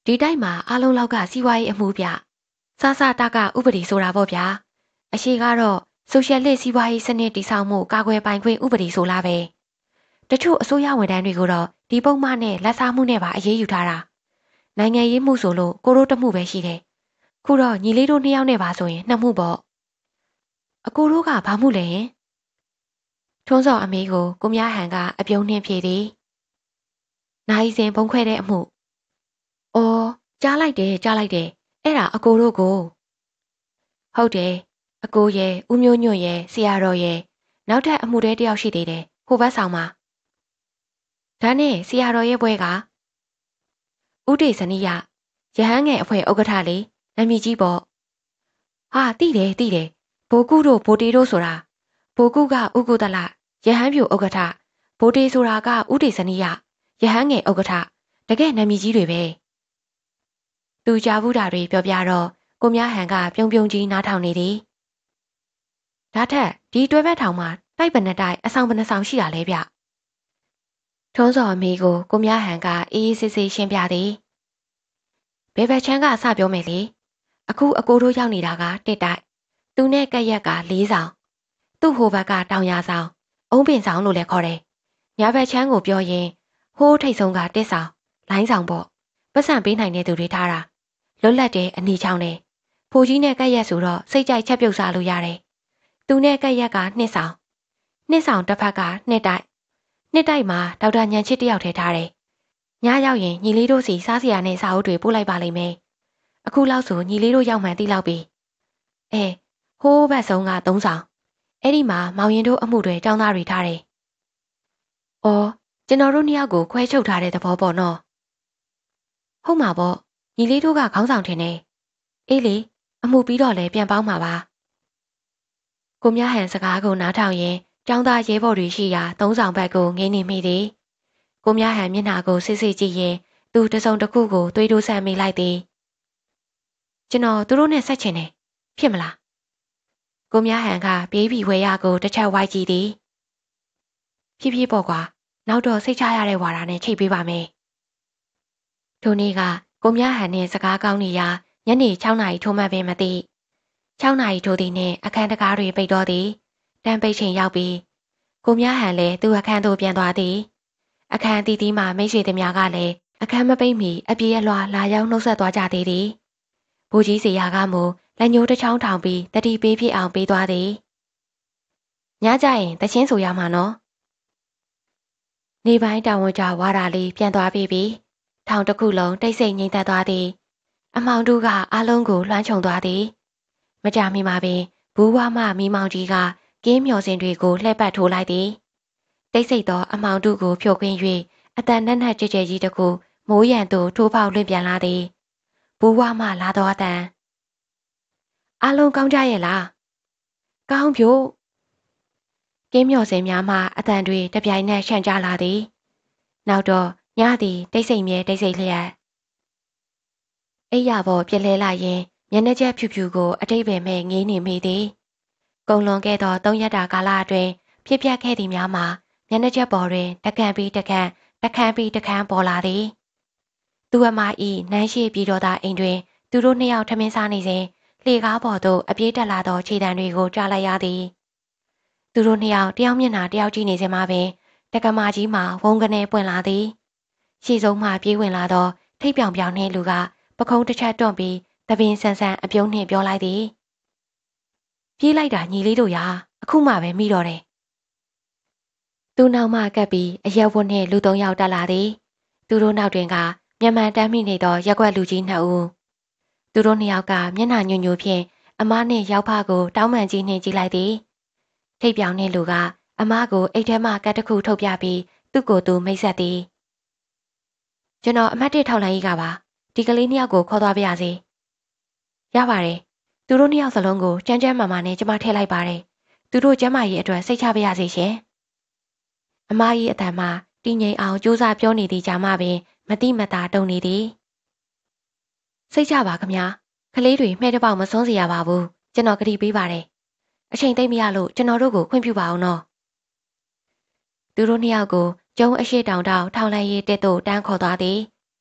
ဒီတိုက်မှာအားလုံးလောက်ကစီးပွားရေးအမှုပြစစတကဥပဒေဆိုတာပေါ့ဗျာအရှိကတော့ဆိုရှယ်လစ်စီးပွားရေးစနစ်တည်ဆောက်မှုကာကွယ်ပိုင်ခွင့်ဥပဒေဆိုလားပဲတချို့အစိုးရဝန်ထမ်းတွေကိုတော့ဒီပုံမှန်နဲ့လက်စားမှုနဲ့ပါအရေးယူထားတာနိုင်ငံရေးမှုဆိုလို့ကိုတို့တမှုပဲရှိတယ်ခုတော့ညီလေးတို့နှစ်ယောက်နဲ့ပါဆိုရင်နှစ်မှုပေါ့အကိုတို့ကဘာမှုလဲရင်ထွန်းစော်အမေကိုကိုမြဟန်ကအပြုံးနှင်းဖြေသည်နိုင်စင်ဘုံခွဲတဲ့အမှုအော်ကြားလိုက်တယ်ကြားလိုက်တယ်အဲ့ဒါအကိုတို့ကိုဟုတ်တယ်အကိုရဲ့ဦးမျိုးညွန့်ရဲ့ဆရာတော်ရဲ့နောက်ထပ်အမှုတွေတယောက်ရှိသေးတယ်ဟိုဘက်ဆောင်မှာဒါနဲ့ဆရာတော်ရဲ့ဘွဲကဥဒေဇနီယရဟန်းငယ်အဖွဲ့ဥက္ကဋ္ဌလေးနမည်ကြီးပေါ့ဟာတိတယ်တိတယ်ဘိုကုတို့ဘိုတေတို့ဆိုတာဘိုကုကဥကုတလရဟန်းပြူဥက္ကဋ္ဌဘိုတေဆိုတာကဥဒေဇနီယရဟန်းငယ်ဥက္ကဋ္ဌတကယ်နမည်ကြီးတွေပဲသူကြားဘူးတာတွေပြောပြတော့ကိုမြဟန်ကပြုံပြုံကြီးနားထောင်နေသည်ဒါထက်ဒီတွဲဘက်ထောင်မှာတိုက်ပနတိုက်အဆောင်ပနဆောင်ရှိတာလဲဗျထုံးစော်အမေကိုကိုမြဟန်ကအေးအေးဆေးဆေးရှင်းပြသည်ဘယ်ဘက်ချမ်းကအစပြောမယ်လေအခုအကိုတို့ရောက်နေတာကတစ်တိုက်သူနဲ့ကက်ရက်ကလေးဆောင်သူ့ဟိုဘက်ကတောင်ရဆောင်အုံးပင်ဆောင်လို့လည်းခေါ်တယ်ညာဘက်ချမ်းကိုပြောရင်ဟိုးထိတ်ဆုံးကတစ်ဆောင်လိုင်းဆောင်ပေါ့ပတ်စံပေးနိုင်တဲ့သူတွေထားတာလွတ်လပ်တဲ့အနီချောင်းနဲ့ဖိုကြီးနဲ့ကက်ရက်ဆိုတော့စိတ်ကြိုက်ချက်ပြုတ်စားလို့ရတယ်သူနဲ့ကက်ရက်ကနှစ်ဆောင်နှစ်ဆောင်တစ်ဖက်ကနှစ်တိုက်နှစ်တိုက်မှာဒေါက်တာညံချစ်တယောက်ထဲထားတယ်ညရောက်ရင်ညီလေးတို့စီစားစရာနဲ့စာအုပ်တွေပို့လိုက်ပါလိမ့်မယ်အခုလောက်ဆိုညီလေးတို့ရောက်မှန်းသိလောက်ပြီအဲဟိုးဘက်ဆုံးကသုံးဆောင်အဲ့ဒီမှာမောင်ရင်တို့အမှုတွေတောင်းသားတွေထားတယ်။အော်ကျွန်တော်တို့နှစ်ယောက်ကိုခွဲချုပ်ထားတဲ့သဘောပေါ့နော်။ဟုတ်မှာပေါ့ညီလေးတို့ကခေါင်းဆောင်ထင်တယ်။အေးလေအမှုပြီးတော့လဲပြန်ပေါင်းမှာပါ။ကိုမြဟန်စကားကိုနားထောင်ရင်တောင်းသားရဲဘော်တွေရှိရာသုံးဆောင်ဘက်ကိုငေးနေမိသည်။ကိုမြဟန်မျက်နှာကိုစစ်စစ်ကြည့်ရင်သူတစုံတစ်ခုကိုသွေးတိုးဆန်မိလိုက်သည်။ကျွန်တော်သူတို့နဲ့ဆက်ချင်တယ်ဖြစ်မလား။ကိုမြဟန်ကပြေးပြီးဝဲရကိုတစ်ချက်ဝိုက်ကြည့်သည်ဖြည်းဖြည်းပေါ့ကွာနောက်တော့စိတ်ချရတဲ့ဝါဒနဲ့ချိတ်ပေးပါမယ်ထိုနေ့ကကိုမြဟန်နဲ့စကားကောင်းနေရာညနေ၆နာရီထိုးမှတ်ပင်မသိ၆နာရီထိုးသည်နှင့်အခန်းတကားတွေပိတ်တော့သည်တန်ပိတ်ချိန်ရောက်ပြီးကိုမြဟန်လည်းသူ့အခန်းသို့ပြန်သွားသည်အခန်းတီးတီးမှမိတ်ဆွေသည်များကလည်းအခန်းမပိတ်မီအပြေးအလွှာလာရောက်နှုတ်ဆက်သွားကြသေးသည်ဘူကြီးစီယာကမူလက်ညှိုးတစ်ချောင်းထောင်ပြီးတတိပေးဖြစ်အောင်ပေးသွားသည်ညကြရင်တချင်းဆိုရမှာနော်နေပိုင်းတောင်ဝကြဝါရာလေးပြန်သွားပြီးပြီထောင်တစ်ခုလုံးတိတ်ဆိတ်ငြိမ်သက်သွားသည်အမောင်တို့ကအလုံးကိုလွှမ်းခြုံသွားသည်မကြမီမှာပင်ဘူးဝါမမီမောင်ကြီးကကင်းမျော်စင်တွေကိုလှည့်ပတ်ထိုးလိုက်သည်တိတ်ဆိတ်သောအမောင်တို့ကိုဖြိုခွင်း၍အတန်နဲ့နဲ့ကြဲကြဲကြီးတစ်ခုမိုးရန်သို့ထိုးပေါက်လွင့်ပြန်လာသည်ဘူးဝါမလာသောအတန်အလုံးကောင်းကြရဲ့လားကောင်းဖြို့ကင်းမျော်စင်များမှအတန်တွေတပြိုင်နက်ရှန့်ကြလာသည်နောက်တော့ညသည်တိတ်ဆိတ်မြဲတိတ်ဆိတ်လျက်အိယာပေါ်ပြလဲလာရင်မျက်နှာကျက်ဖြူဖြူကိုအတိတ်ပဲမဲ့ငေးနေမိသည်ကုံလွန်ခဲ့သောသုံးရက်တာကာလအတွင်းဖြစ်ပျက်ခဲ့သည်များမှာမျက်နှာကျက်ပေါ်တွင်တကန်ပြီးတကန်တခန်းပြီးတခန်းပေါ်လာသည်သူအမဤနန်းရှိပြီးတော့သာအိမ်တွင်သူတို့နှစ်ယောက်ထမင်းစားနေစဉ်လှေကားပေါ်သို့အပြေးတက်လာသောခြေတံတွေကိုကြားလိုက်ရသည်သူတို့နှစ်ယောက်တယောက်မျက်နှာတယောက်ကြည့်နေစမှာပင်တက္ကမကြီးမှာဝုန်းကနေပွင့်လာသည်ရှေ့ဆုံးမှပြေးဝင်လာသောထိပ်ပြောင်ပြောင်နှင့်လူကပခုံးတစ်ချက်တွန့်ပြီးသပင်ဆန်ဆန်အပြုံးနှင့်ပြောလိုက်သည်ပြေးလိုက်တာညီလေးတို့ရာအခုမှပဲမိတော့တယ်သူနောက်မှကပ်ပြီးအရက်ဝတ်နှင့်လူသုံးယောက်တက်လာသည်သူတို့နောက်တွင်ကမျက်မှန်တမ်းမိနေသောရက်ွက်လူကြီးနှစ်ဦးသူတို့နှစ်ယောက်ကမျက်နှာညွညွဖြင့်အမနှင့်ရောက်ဖကိုတောင်းပန်ကြီးနှင့်ကြည့်လိုက်သည်ထိပ်ပြောင်နှင့်လူကအမကိုအိတ်ထဲမှကတ်တစ်ခုထုတ်ပြပြီးသူ့ကိုယ်သူမိတ်ဆက်သည်ကျွန်တော်အမတ်တစ်ထောက်လိုင်းကြီးကပါဒီကလေးနှစ်ယောက်ကိုခေါ်သွားပါရစေရပါတယ်သူတို့နှစ်ယောက်စလုံးကိုကြမ်းကြမ်းမာမာနဲ့ကျမထည့်လိုက်ပါတယ်သူတို့ကျမ်းမာရေးအတွက်စိတ်ချပါရစေရှင်အမကြီးအတန်မှတည်ငြိမ်အောင်ကြိုးစားပြောနေသည့်ကြာမှပင်မတိမတာတုံနေသည်စိတ်ချပါခမညာကလေးတွေမှဲ့တစ်ပေါက်မစွန်းစေရပါဘူးကျွန်တော်ကတိပေးပါတယ်အချိန်သိမ့်မရလို့ကျွန်တော်တို့ကိုခွင့်ပြုပါအောင်နော်သူတို့နှစ်ယောက်ကိုကျုံအရှိတောင်တောင်ထောင်လိုက်ရေးတက်သို့တန်းခေါ်သွားသည်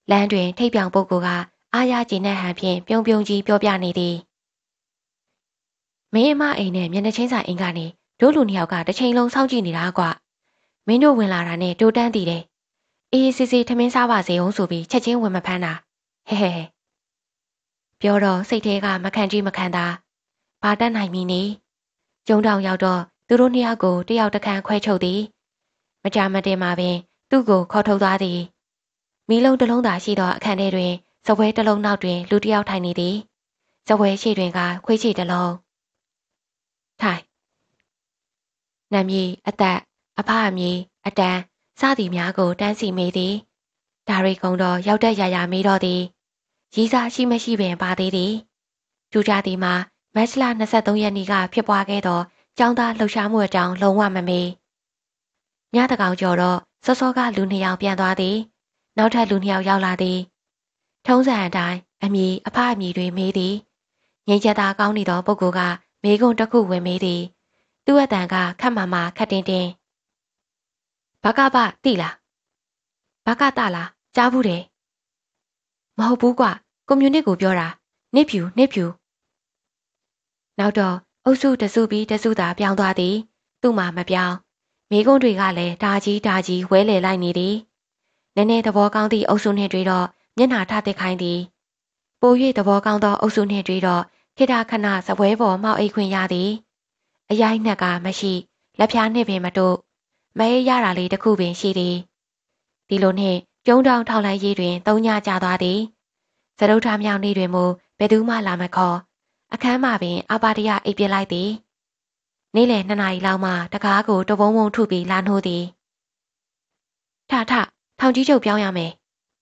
လမ်းတွင်ထိပ်ပြောင်ပုဂ္ဂိုလ်ကအားရကျေနပ်ဟန်ဖြင့်ပြုံးပြုံးကြီးပြောပြနေသည်မင်းအမအိမ်နဲ့မျက်နှာချင်းဆိုင်အိမ်ကနေတို့လူနှစ်ယောက်ကတစ်ချိန်လုံးစောင့်ကြည့်နေတာကွမင်းတို့ဝင်လာတာနဲ့တိုးတန်းတည်တယ်အေးအေးဆေးဆေးထမင်းစားပါစေအောင်ဆိုပြီးချက်ချင်းဝင်မဖမ်းတာဟဲဟဲဟဲပြောတော့စိတ်ထဲကမခံကြည့်မခံသာဘာတတ်နိုင်မည်နေကျုံတောင်ရောက်တော့သူတို့နှစ်ယောက်ကိုတယောက်တစ်ခန်းခွဲချုပ်သည်မကြမတင်မှာပင်သူ့ကိုခေါ်ထုတ်သွားသည်မီးလုံးတစ်လုံးသာရှိသောအခန်းထဲတွင်စပွဲတစ်လုံးနောက်တွင်လူတစ်ယောက်ထိုင်နေသည်စပွဲရှိတွင်ကခွေးချီတစ်လုံးထိုင်နာမည်အသက်အဖအမည်အတန်းစသည်များကိုတန်းစီမေးသည်ဒါရီကုံတော့ရောက်တဲ့ရာရာမေးတော့သည်ရီးစားရှိမရှိပင်ပါသေးသည်ကျူကြသည်မှာမတ်လ၂၃ရက်နေ့ကဖြစ်ပွားခဲ့သောကျောင်းသားလှုပ်ရှားမှုအကြောင်းလုံးဝမမေးညတကောင်ကျော်တော့စောစောကလူနှစ်ယောက်ပြန်သွားသည်နောက်ထပ်လူနှစ်ယောက်ရောက်လာသည်ထုံးစံအတိုင်းအမည်အဖအမည်တွေမေးသည်ငြိမ်ချက်သာကောင်းနေသောပုဂ္ဂိုလ်ကမေးခွန်းတစ်ခုဝင်မေးသည်သူ့အတန်ကခက်မာမာခက်တင်းတင်းဘကပတိလားဘကတလားကြားဘူးတယ်မဟုတ်ဘူးကွကွန်မြူနစ်ကိုပြောတာနစ်ဖြူနစ်ဖြူနောက်တော့အုပ်စုတစုပြီးတစုသာပြောင်းသွားသည်သူ့မှာမပြောင်းမိကုန်းတွေကလည်းဒါကြီးဒါကြီးဝဲလေလိုက်နေသည်နည်းနည်းသဘောကောင်းသည့်အုပ်စုနှင့်တွေ့တော့မျက်နှာထသစ်ခိုင်းသည်ပို၍သဘောကောင်းသောအုပ်စုနှင့်တွေ့တော့ခိတခဏစပွဲပေါ်မှောက်အိတ်ခွင့်ရသည်အရိုက်နှက်ကမရှိလက်ဖြားနှင့်ပင်မတို့မအေးရတာလေးတစ်ခုပင်ရှိသည်ဒီလိုနှင့်ကျုံတောင်ထောက်လိုက်ရေးတွင်သုံးညကြာသွားသည်သရုပ်ထားမြောင်နေ့တွင်မူဘယ်သူမှလာမခေါ်အခန်းမှပင်အပါတရအိပ်ပြစ်လိုက်သည်နေ့လယ်နှစ်နာရီလောက်မှတကားကိုတဝုံဝုံထုပြီးလာနှိုးသည်ထထထောင်ကြီးချုပ်ပြောင်းရမယ်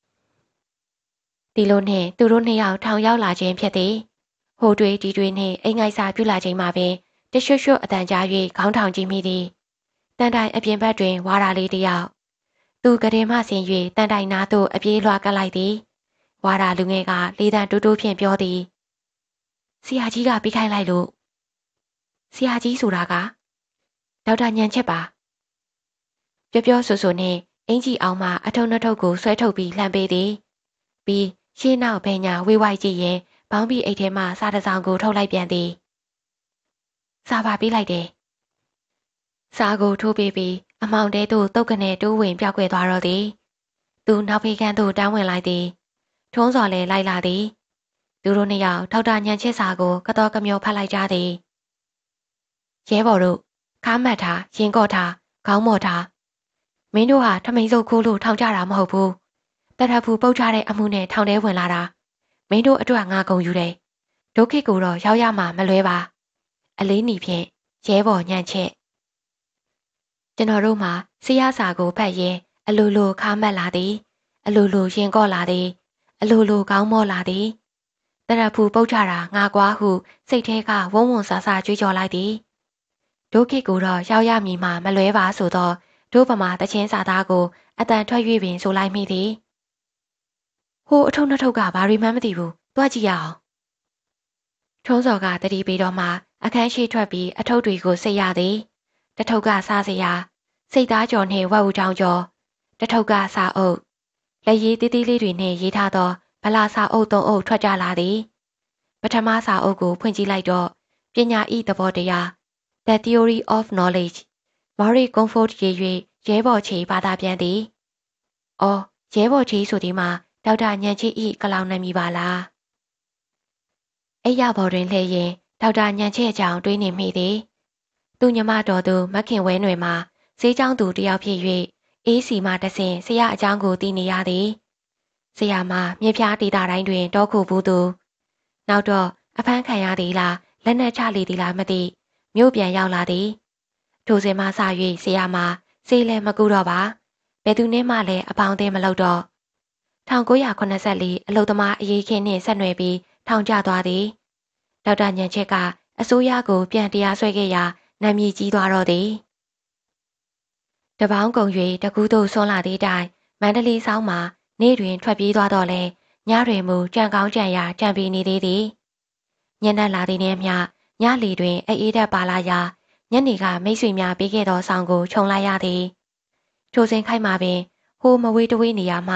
ဒီလိုနှင့်သူတို့နှစ်ယောက်ထောင်ရောက်လာခြင်းဖြစ်သည်ဟိုတွေဒီတွေနှင့်အိမ်ငိုက်စာပြုလာခြင်းမှာပင်တရွှွတ်ရွှွတ်အတန်ကြား၍ခေါင်းထောင်ကြည့်မိသည်တန်တိုင်အပြင်ဘက်တွင်ဝါရာလေးတစ်ယောက်သူကတင်မှဆင်၍တန်တိုင်နာသို့အပြေးလွှာကပ်လိုက်သည်ဝါရာလူငယ်ကလေးတန်းတိုးတိုးဖြင့်ပြောသည်ဆရာကြီးကပြီးခိုင်းလိုက်လို့ဆရာကြီးဆိုတာကဒေါက်တာညံချက်ပါပြောပြောဆိုဆိုနှင့်အင်ကြီးအောင်မှအထုံနှထုပ်ကိုဆွဲထုတ်ပြီးလှမ်းပေးသည်ပြီးရှေးနောက်ဘဲညာဝေးဝိုက်ကြည့်ရင်ဘောင်းပြီးအိတ်ထဲမှစားတစ်စောင်ကိုထုတ်လိုက်ပြန်သည်စားပါပေးလိုက်တယ်စားကိုထိုးပေးပြီးအမောင်တဲသို့တုတ်ကနေတိုးဝင်ပြောက်ွယ်သွားတော့သည်သူနောက်ဖေးခန်းသို့တန်းဝင်လိုက်သည်ထုံးစော်လည်းလိုက်လာသည်သူတို့နှစ်ယောက်ထောက်တာညံချစ်စာကိုကတော်ကမျောဖတ်လိုက်ကြသည်ရဲဘော်တို့ခါးမှတ်ထားရင်ကော့ထားခေါင်းမော်ထားမင်းတို့ဟာထမိန်စုပ်ခိုးလို့ထောင်ကြတာမဟုတ်ဘူးတထဖူပုတ်ချတဲ့အမှုနဲ့ထောင်ထဲဝင်လာတာမင်းတို့အတွက်ငါကုန်ယူတယ်ဒုက္ခိကိုတော့ရောက်ရမှာမလွဲပါအလေးနီဖြင့်ရဲဘော်ညံချစ်ကျွန်တော်တို့မှာဆရာစာကိုဖတ်ရင်အလိုလိုခါးမှတ်လာသည်အလိုလိုရင်ကော့လာသည်အလိုလိုခေါင်းမော့လာသည်တရဖူပုတ်ချတာငါကွာဟုစိတ်ထဲကဝုန်းဝုန်းဆာဆာကြွေးကြော်လိုက်သည်ဒုက္ခိကိုတော့ရောက်ရမည်မှာမလွဲပါဆိုတော့ဒုဗမာတချင်းစာသားကိုအတန်ထွက်၍ပင်ဆိုလိုက်မိသည်ဟိုအထုံနှထုပ်ကဘာရီမှန်းမသိဘူးတွားကြည့်ရအောင်ထုံးစော်ကတတိပေးတော့မှအခန်းရှိထွက်ပြီးအထုပ်တွေကိုစိတ်ရသည်တထုပ်ကစားစရာစိတ်သားကြော်နှင့်ဝက်ဦးချောင်းကြော်တထုပ်ကစားအုပ်လက်ရည်သေးသေးလေးတွေနှင့်ရေးထားသောဗလာစာအုပ်သုံးအုပ်ထွက်ကြလာသည်ပထမစာအုပ်ကိုဖွင့်ကြည့်လိုက်တော့ပညာဤသဘောတရား The Theory of Knowledge မော်ရီကွန်ဖို့ရေး၍ရဲဘော်ချီဘာသာပြန်သည်အော်ရဲဘော်ချီဆိုဒီမှာဒေါက်တာညံချစ်ဤကလောင်နိုင်မိပါလားအိယာဘော်တွင်လှည့်ရင်ဒေါက်တာညံချစ်အကြောင်းတွေးနေမိသည်သူညမတော်သူမခင်ဝဲနယ်မှာဈေးကျောင်းသူတယောက်ဖြစ်၍အေးစီမှတဆင်ဆရာအကြောင်းကိုသိနေရသည်ဆရာမမြင်းဖျားဒေတာတိုင်းတွင်တောခုဘူးသူနောက်တော့အဖမ်းခံရသည်လားလက်နက်ချလေသည်လားမသိမြို့ပြန်ရောက်လာသည်ထိုစဉ်မှစ၍ဆရာမစေးလည်းမကူတော့ပါဘယ်သူနှင့်မှလည်းအပေါင်းအသင်းမလုပ်တော့၁၉၇၄အလုသမားအရေးခင်းနှင့်ဆက်နွယ်ပြီးထောင်ကျသွားသည်ဒေါက်တာညံချစ်ကအစိုးရကိုပြန်တရားစွဲခဲ့ရာနာမည်ကြီးသွားတော့သည်တပေါင်းကုန်၍တကူးသို့ဆွမ်းလာသည့်တိုင်မန္တလေးဆောင်မှာနေ့တွင်ထွက်ပြေးသွားတော့လဲညတွင်မူကြံကောင်းကြံရာကြံပြီးနေသေးသည်ညနေလာသည်နှင့်မျှညလီတွင်အေးအေးတက်ပါလာရာညနေကမိတ်ဆွေများပေးခဲ့သောဆောင်ကိုခြုံလိုက်ရသည်ထိုစဉ်ခိုက်မှာပင်ဟိုမဝေးတဝေးနေရာမှ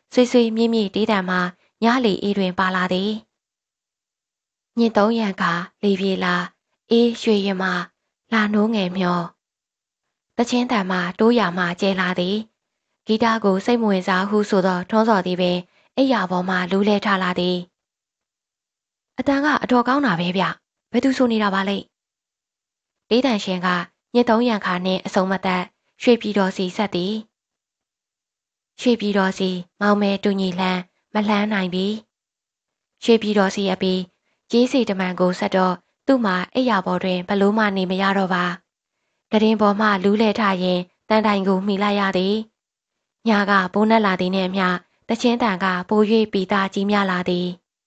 ဆွေဆွေမြင့်မြင့်တေးတံမှာညလီအေးတွင်ပါလာသည်ညင်သုံးရန်ကလေပြေလာအေးရွှေရမလာနိုးငယ်မျောတချင်းတံမှာတိုးရမှကျဲလာသည်ဂီတကိုစိတ်မဝင်စားဟုဆိုသောထွန်းစော်သည်ပင်အိယာပေါ်မှလူးလဲထားလာသည်အတန်ကအတော်ကောင်းတာပဲဗျဘယ်သူဆိုနေတာပါလိမ့်တေးတံရှင်ကညင်သုံးရန်ခါနှင့်အစုံမသက်ရွှေပြည်တော်စီဆက်သည်ရွှေပြည်တော်စီမောင်မဲတူညီလှမ်းမလှမ်းနိုင်ပြီရွှေပြည်တော်စီအပြီးကြေးစီတမန်ကိုဆက်တော့သူ့မှာအိယာပေါ်တွင်ဘလို့မှနေမရတော့ပါကရင်ပေါ်မှလူးလဲထရင်တန်တိုင်ကိုမှီလိုက်ရသည်ညကပိုးနက်လာသည်နှင့်အမျှတချင်းတန်ကပို၍ပီတာကြီးများလာသည်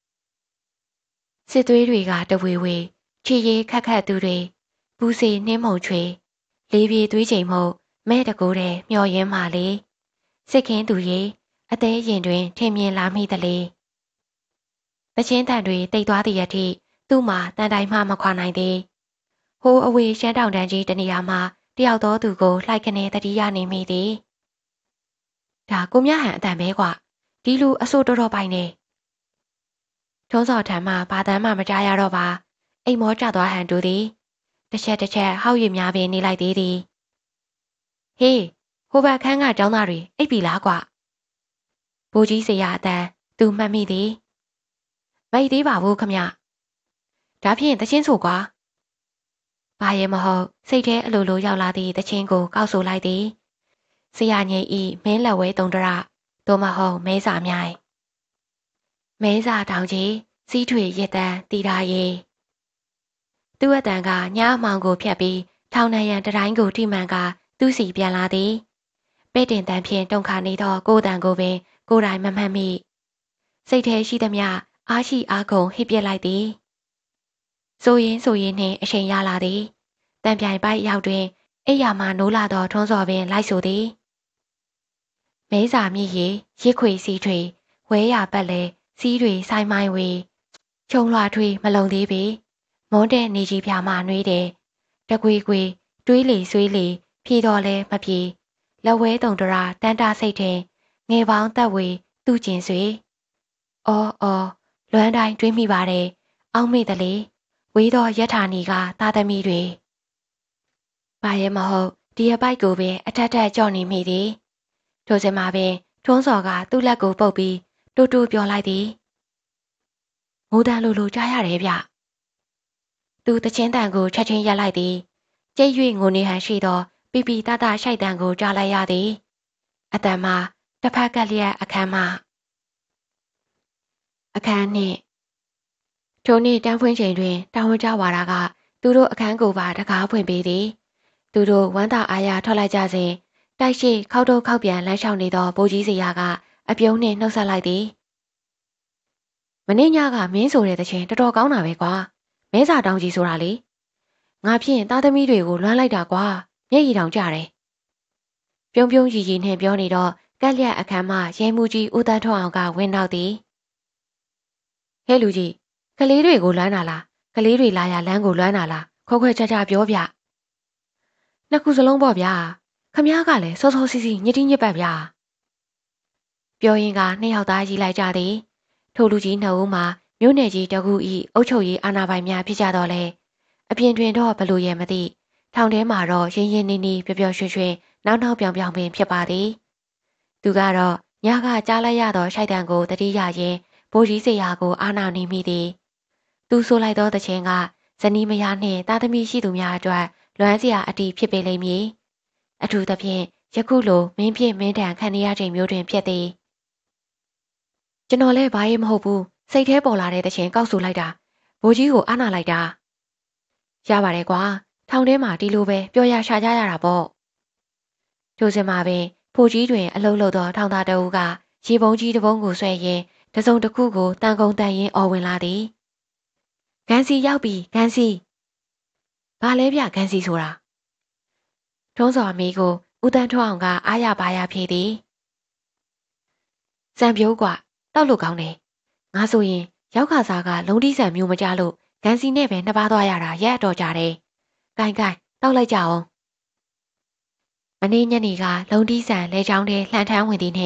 စစ်သွေးတွေကတဝေဝေချီရီခက်ခက်သူတွေဘူးစီနှင်းမုံချွေလေးပြေသွေးချိန်မှုမဲ့တကူတဲ့မျော်ရင်းမှလေစစ်ခင်းသူရေအသေးရင်တွင်ထင်မြင်လာမိသလေတချင်းတန်တွေတိတ်သွားသည့်အထိသူ့မှာတန်တိုင်မှမခွာနိုင်သေးဟိုးအဝေးရှမ်းတောင်တန်းကြီးတနေရာမှာတယောက်သောသူကိုလှိုက်ခနဲတတိယနေမိသည်ဒါကိုမြဟန်အတန်ပဲကွာဒီလူအဆိုးတော်တော်ပိုင်နေထုံးစော်ထံမှဘာတမ်းမှမကြားရတော့ပါအိမ်မောကျသွားဟန်တူသည်တစ်ချက်တစ်ချက်ဟောက်ရည်များပင်နေလိုက်သေးသည်ဟေးဟိုဘက်ခန်းကကျောင်းသားတွေအိပ်ပြီလားကွာဘိုးကြီးစရာအတန်သူမှတ်မိသည်မအိပ်သေးပါဘူးခမဒါဖြင့်တချင်းဆိုကွာဘာရဲမဟုတ်စိတ်ထဲအလိုလိုရောက်လာသည့်တချင်းကိုကောက်ဆိုလိုက်သည်ဆရာညိတ်ဤမင်းလက်ဝဲတုံတရသို့မဟုတ်မဲစာမြိုင်မဲစာတောင်ကြီးစီးထွေရစ်တန်းတီတာရီသူ့အတန်ကညအမောင်ကိုဖြတ်ပြီးထောင်နှံရန်တတိုင်းကိုထိမှန်ကသူ့စီပြန်လာသည်ပဲ့တင်တန်းဖြင့်တုန်ခါနေသောကိုယ်တန်ကိုပင်ကိုယ်တိုင်မမှတ်မိစိတ်ထဲရှိသမျှအားရှိအားကုန်ဟစ်ပြစ်လိုက်သည်ဆိုရင်ဆိုရင်နှင့်အချိန်ရလာသည်တံပြိုင်ပိုက်ရောက်တွင်အိယာမှနိုးလာသောထွန်းစော်ပင်လိုက်ဆိုသည်မဲစာမြည်ရီရစ်ခွေစီထွေဝဲရပတ်လေစီးတွေဆိုင်မိုင်းဝေချုံလွှာထွေမလုံသေးပေမွန်းတဲ့နေကြီးပြမှနှွေးတယ်တကွေကွေတွေးလေဆွေးလေဖြေတော်လဲမပြေလက်ဝဲတုံတရာတန်တာစိတ်ထဲငယ်ပေါင်းတက်ဝေသူ့ကျင်ဆွေအော်အော်လွမ်းတိုင်းတွေးမိပါတယ်အောက်မေ့တလေဝေးသောယထာနီကသာသမီတွေဘာရဲမဟုတ်ဒီအပိုက်ကိုပင်အထက်ထက်ကြော့နေမိသည်ထိုစင်မှာပင်ထွန်းစော်ကသူ့လက်ကိုပုတ်ပြီးတူတူပြောလိုက်သည်ငိုတန်လိုလိုကြားရတယ်ဗျသူတချင်းတန်ကိုချက်ချင်းရက်လိုက်သည်ကျိတ်၍ငိုနေဟန်ရှိသောပီပီတတရှိုက်တန်ကိုကြားလိုက်ရသည်အတန်မှာတစ်ဖက်ကလျက်အခန်းမှာအခန်းနှင့်ထိုနေ့တန်းဖွင့်ချိန်တွင်တာဝန်ကျဝါဒကသူတို့အခန်းကိုပါတကားဖွင့်ပေးသည်သူတို့ဝမ်းသာအားရထွက်လိုက်ကြစဉ်တိုက်ရှိခောက်တော့ခောက်ပြန်လမ်းလျှောက်နေသောဘိုးကြီးစရာကအပြုံးနှင့်နှုတ်ဆက်လိုက်သည်မင်းညကမင်းဆိုတဲ့တခြင်းတော်တော်ကောင်းတာပဲကွာမဲစာတောင်ကြီးဆိုတာလေငါဖြင့်သားသမီးတွေကိုလွမ်းလိုက်တာကွာမျက်ရည်တောင်ကျတယ်ပြုံးပြုံးရီရီနဲ့ပြောနေတော့ကက်လျက်အခန်းမှရဲမှုကြီးဦးတန်းထွန်းအောင်ကဝင်တော့သည်ဟဲ့လူကြီးကလေးတွေကိုလွမ်းတာလားကလေးတွေလာရလမ်းကိုလွမ်းတာလားခွဲခွဲခြားခြားပြောပြနှစ်ခုစလုံးပေါ့ဗျာခမ ्या ကလည်းစောစောစီးစီးညစ်တိညစ်ပတ်ဗျာပြောရင်ကနှစ်ယောက်သားရီလိုက်ကြသည်ထိုလူကြီးနှစ်ဦးမှာမြို့နယ်ကြီးတကူဤအုပ်ချုပ်ရေးအာဏာပိုင်များဖြစ်ကြတော့လေအပြင်တွင်တော့ဘလို့ရဲမသိထောင်ထဲမှာတော့ရင်းရင်းနှီးနှီးပျော်ပျော်ရွှင်ရွှင်နောက်နောက်ပြောင်ပြောင်ပင်ဖြစ်ပါသည်သူကတော့ညကကြားလိုက်ရသောရှိုက်တံကိုတတိယရင်ဘိုးကြီးစရာကိုအာနာနေမိသည်သူဆိုလိုက်သောတခြင်းကဇနီးမယားနှင့်သားသမီးရှိသူများအတွက်လွမ်းစရာအတီးဖြစ်ပေလိမ့်မည်အထူးသဖြင့်ယခုလိုမင်းပြင်းမင်းတန်ခံရချိန်မျိုးတွင်ဖြစ်သည်ကျွန်တော်လည်းဘာရေးမဟုတ်ဘူးစိတ်ထဲပေါ်လာတဲ့တခြင်းကောက်ဆူလိုက်တာဘိုးကြီးကိုအာနာလိုက်တာရပါတယ်ကွာထောင်ထဲမှာဒီလိုပဲပြောရရှာကြရတာပေါ့ထိုစဉ်မှာပင်ဖိုကြီးတွင်အလုံးလုံးသောထောင်သားတအုပ်ကရေပုံးကြီးတစ်ပုံးကိုဆွဲရင်းတစုံတစ်ခုကိုတန်ကုန်တန်ရင်အော်ဝင်လာသည်ဂန်းစီရောက်ပြီဂန်းစီဘာလဲဗျဂန်းစီဆိုတာထုံးစော်အမေကိုဦးတန်းထွန်းအောင်ကအားရပါရဖြေသည်စံပြိုးကွတောက်လို့ကောင်းတယ်ငါဆိုရင်ရောက်ခါစားကလုံးတီးဆန်မျိုးမကြလို့ဂန်းစီနဲ့ပဲနှစ်ပါးသွားရတာရက်တော်ကြတယ်ကိုင်ကိုင်တောက်လိုက်ကြအောင်မနေ့ညနေကလုံးတီးဆန်လဲချောင်းထဲလှန်ထမ်းဝင်သည်နှင့်ထ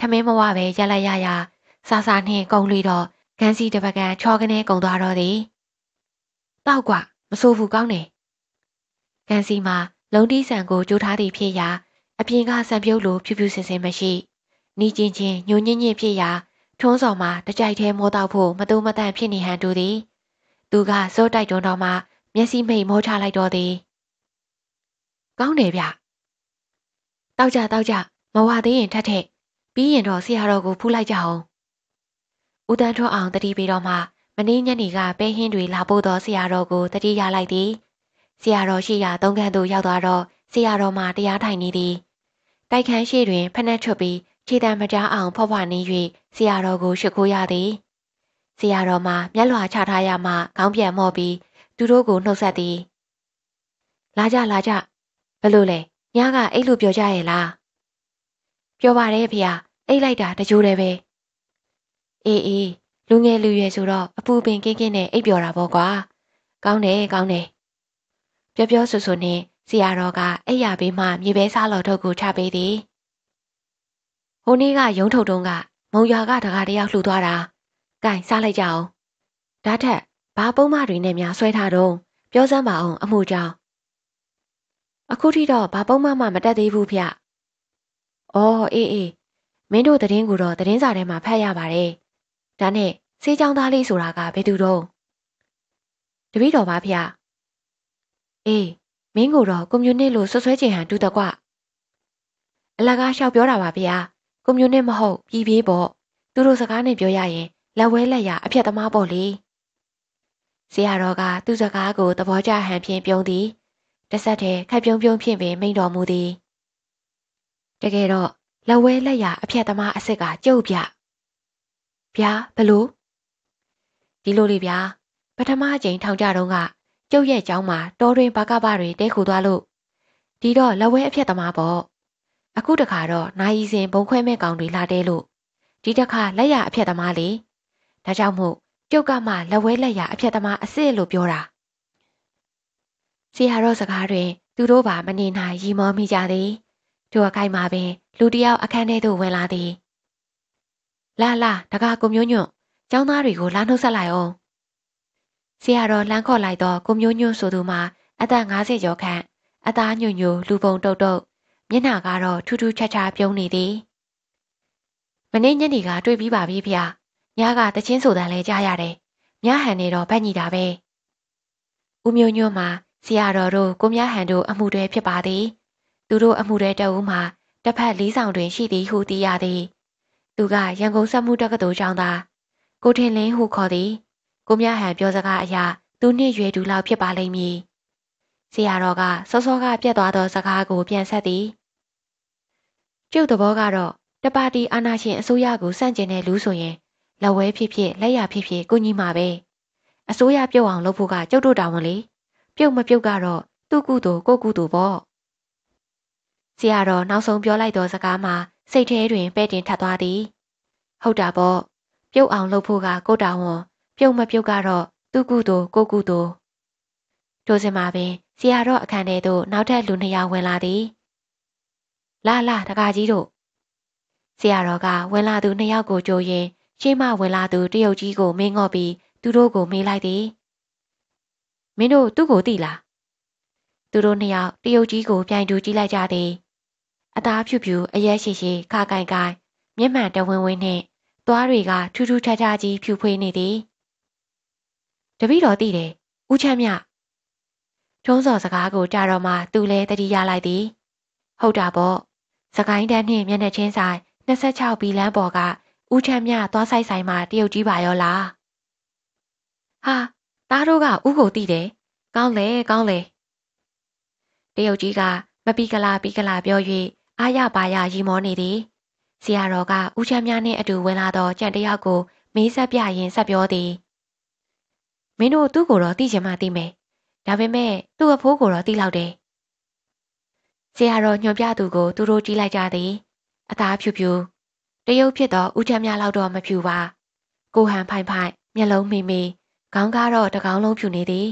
မင်းမဝပဲရက်လက်ရရစာစာနှင့်ကုံလီတော့ကန်စီတပကံချောကနေကုံသွားတော့သည်တောက်ကွမဆိုးဘူးကောင်းတယ်ကန်စီမှာလုံးတီးဆန်ကိုကြိုးထားသည့်ဖြစ်ရာအပြင်ကဆံပြုတ်လိုဖြူဖြူစင်စင်မရှိနီးချင်းချင်းညိုညင်းညင်းဖြစ်ရာထွန်းစော်မှာတကြိုက်သေးမောတောက်ဖို့မတူမတန့်ဖြစ်နေဟန်တူသည်သူကစိုးတိုက်တွန်းတော်မှာမျက်စိမိတ်မောချလိုက်တော့သည်ကောင်းတယ်ဗျတောက်ကြတောက်ကြမဝသေးရင်ထက်ထက်ပြီးရင်တော့ဆရာတော်ကိုဖူးလိုက်ကြအောင်ဦးတန်းထွန်းအောင်တတိပြီးတော့မှမနေ့ညနေကပဲဟင်းတွေလာပို့တော့ဆရာတော်ကိုတတိရလိုက်သည်ဆရာတော်ရှိရာသုံးခန်းသို့ရောက်သွားတော့ဆရာတော်မှတရားထိုင်နေသည်တိုက်ခန်းရှိတွင်ဖက်နှက်ချွတ်ပြီးခြေတံမကြားအောင်ဖွားဖွားနေ၍ဆရာတော်ကိုရှိခိုးရသည်ဆရာတော်မှမျက်လွှာချထားရမှခေါင်းပြန်မော့ပြီးသူတို့ကိုနှုတ်ဆက်သည်လာကြလာကြဘလို့လဲညကအိတ်လို့ပြောကြရဲ့လားပြောပါတယ်ဖေ။အိတ်လိုက်တာတကြိုးတည်းပဲအေးအေးလူငယ်လူရွယ်ဆိုတော့အပူပင်ကင်းကင်းနဲ့အိပ်ပျော်တာပေါ့ကွာကောင်းတယ်ကောင်းတယ်ပြောပြောဆိုဆိုနဲ့ဆရာတော်ကအိပ်ရပေးမှမြေပဲစားတော်ထုတ်ကိုချပေးသည်ဟိုနေ့ကရုံးထုတ်တုံးကမုံရွာကတကားတယောက်လှူသွားတာကင်စားလိုက်ကြအောင်ဒါထက်ဘာပုံးမတွေနဲ့များဆွဲထားတော့ပြောစမ်းပါအောင်အမှုကြောင့်အခုထိတော့ဘာပုံးမမှမတက်သေးဘူးဖေ။အော်အေးအေးမင်းတို့သတင်းကိုတော့သတင်းစာထဲမှာဖတ်ရပါတယ်။ဒါနဲ့စေးချောင်းသားလေးဆိုတာကဘယ်သူတော့တပည့်တော်ပါဖေ။အေးမင်းကိုတော့ကွန်မြူနစ်လို့ဆွဆွဲချင်ဟန်တူတကွအလကားလျှောက်ပြောတာပါဖေ။ကွန်မြူနစ်မဟုတ်ပြည်ပြေးပေါ့သူတို့စကားနဲ့ပြောရရင်လက်ဝဲလက်ရအဖြတ်သမားပေါ့လေ။ဆရာတော်ကသူ့စကားကိုသဘောကျဟန်ဖြင့်ပြုံးသည်တဆက်တည်းခက်ပြုံးပြုံးဖြင့်ပင်မိန်တော်မူသည်တကယ်တော့လက်ဝဲလက်ရအဖြတ်သမားအစ်စ်ကကျုပ်ပြဗျာဘလို့ဒီလိုလေးဗျာပထမအကြိမ်ထောင်ကြတော့ကကျုပ်ရဲ့ကျောင်းမှာတောတွင်ဘာကပတွေတဲခိုသွားလို့ဒီတော့လက်ဝဲအဖြတ်သမားပေါ့အခုတခါတော့နိုင်ရီစင်ဘုံခွဲမဲ့ကောင်တွေလာတဲလို့ဒီတခါလက်ရအဖြတ်သမားလေဒါကြောင့်မို့ကျုပ်ကမှလက်ဝဲလက်ရအဖြတ်သမားအစ်စ်လို့ပြောတာဆရာတော်စကားတွင်သူတို့ပါမနေနိုင်ရီမောမိကြသည်တို့အခိုက်မှာပင်လူတယောက်အခန်းထဲသို့ဝင်လာသည်လာလာတကားကိုမျိုးညွန့်ကျောင်းသားတွေကိုလာနှုတ်ဆက်လိုက်အောင်ဆရာတော်လှမ်းခေါ်လိုက်တော့ကိုမျိုးညွန့်ဆိုသူမှာအသက်၅၀ကျော်ခန့်အသားညွညွလူပုံတုတ်တုတ်မျက်နှာကတော့ထူးထူးခြားခြားပြုံးနေသည်မနေ့ညနေကတွေ့ပြီးပါပြီဖေ။ညကတချင်းဆိုတန်လဲကြားရတယ်။ညဟန်နေတော့ဗတ်ညီတာပဲ။ဦးမျိုးညွန့်မှာဆရာတော်တို့ကိုမြဟန်တို့အမှုတွေဖြစ်ပါသည်။သူတို့အမှုတွေတအူးမှာတစ်ဖက်လေးဆောင်တွင်ရှိသည်ဟုသိရသည်။သူကရန်ကုန်စက်မှုတက္ကသိုလ်ကျောင်းသားကိုထင်လင်းဟုခေါ်သည်။ကိုမြဟန်ပြောစကားအရာသူနှစ်ရွယ်တူလောက်ဖြစ်ပါလိမ့်မည်။ဆရာတော်ကစောစောကပြတ်သွားသောစကားကိုပြန်ဆက်သည်။ကျုပ်သဘောကတော့တပါတီအာဏာရှင်အစိုးရကိုစန့်ကျင်တဲ့လူဆိုရင်လက်ဝဲဖြစ်ဖြစ်လက်ရဖြစ်ဖြစ်ကိုကြီးမှာပဲ။အစိုးရပြုတ်အောင်လုပ်ဖို့ကကျုပ်တို့တောင်းမလေ။ပြုတ်မပြုတ်ကတော့သူ့ကုသိုလ်ကိုကုသိုလ်ပေါ့ဆရာတော်နောက်ဆုံးပြောလိုက်သောစကားမှာစိတ်ထဲတွင်ပဲ့တင်ထပ်သွားသည်ဟုတ်တာပေါ့ပြုတ်အောင်လုပ်ဖို့ကကိုတောင်းဝန်ပြုတ်မပြုတ်ကတော့သူ့ကုသိုလ်ကိုကုသိုလ်ထိုစဉ်မှာပင်ဆရာတော်အခန်းထဲသို့နောက်ထပ်လူနှစ်ယောက်ဝင်လာသည်လာလာတကားကြီးတို့ဆရာတော်ကဝင်လာသူနှစ်ယောက်ကိုကြိုရင်ရှေ့မှဝင်လာသူတရုတ်ကြီးကိုမင်းငေါ့ပြီးသူတို့ကိုမေးလိုက်သည်မင်းတို့သူ့ကိုသိလားသူတို့နှစ်ယောက်တရုတ်ကြီးကိုပြိုင်တူကြည့်လိုက်ကြသည်အသားဖြူဖြူအရက်ရှိရှိခါကိုင်ကိုင်မျက်မှန်တဝင်းဝင်းနှင့်သွားတွေကထူးထူးခြားခြားကြီးဖြူဖွေးနေသည်တပည့်တော်သိတယ်ဦးချမ်းမြထုံးစော်စကားကိုကြားတော့မှသူလည်းတတိရလိုက်သည်ဟုတ်တာပေါ့စကိုင်းတန်းနှင့်မျက်နှာချင်းဆိုင်နှစ်ဆယ့်ခြောက်ဘီလမ်းပေါ်ကဦးချမ်းမြသွားဆိုင်ဆိုင်မှာတရုတ်ကြီးပါရောလားဟာသားတို့ကဦးကိုသိတယ်ကောင်းလေကောင်းလေတရုတ်ကြီးကမပီကလာပီကလာပြော၍အာရပါရရီမောနေသည်ဆရာတော်ကဦးချမ်းမြနှင့်အတူဝင်လာသောကြံတယောက်ကိုမေးဆက်ပြရင်ဆက်ပြောသည်မင်းတို့သူ့ကိုတော့သိချင်မှသိမယ်ဒါပေမဲ့သူ့အဖိုးကိုတော့သိလောက်တယ်ဆရာတော်ညွှန်ပြသူကိုသူတို့ကြည့်လိုက်ကြသည်အသားဖြူဖြူတရုတ်ဖြစ်သောဦးချမ်းမြလောက်တော့မဖြူပါကိုဟန်ဖိုင်ဖိုင်မျက်လုံးမိမိခေါင်းကားတော့တကောင်းလုံးဖြူနေသည်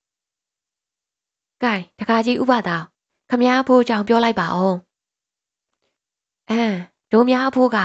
ကဲတခါကြီးဥပဒါခမည်းအဖိုးကြောင့်ပြောလိုက်ပါအောင်အမ်တို့များအဖိုးကအ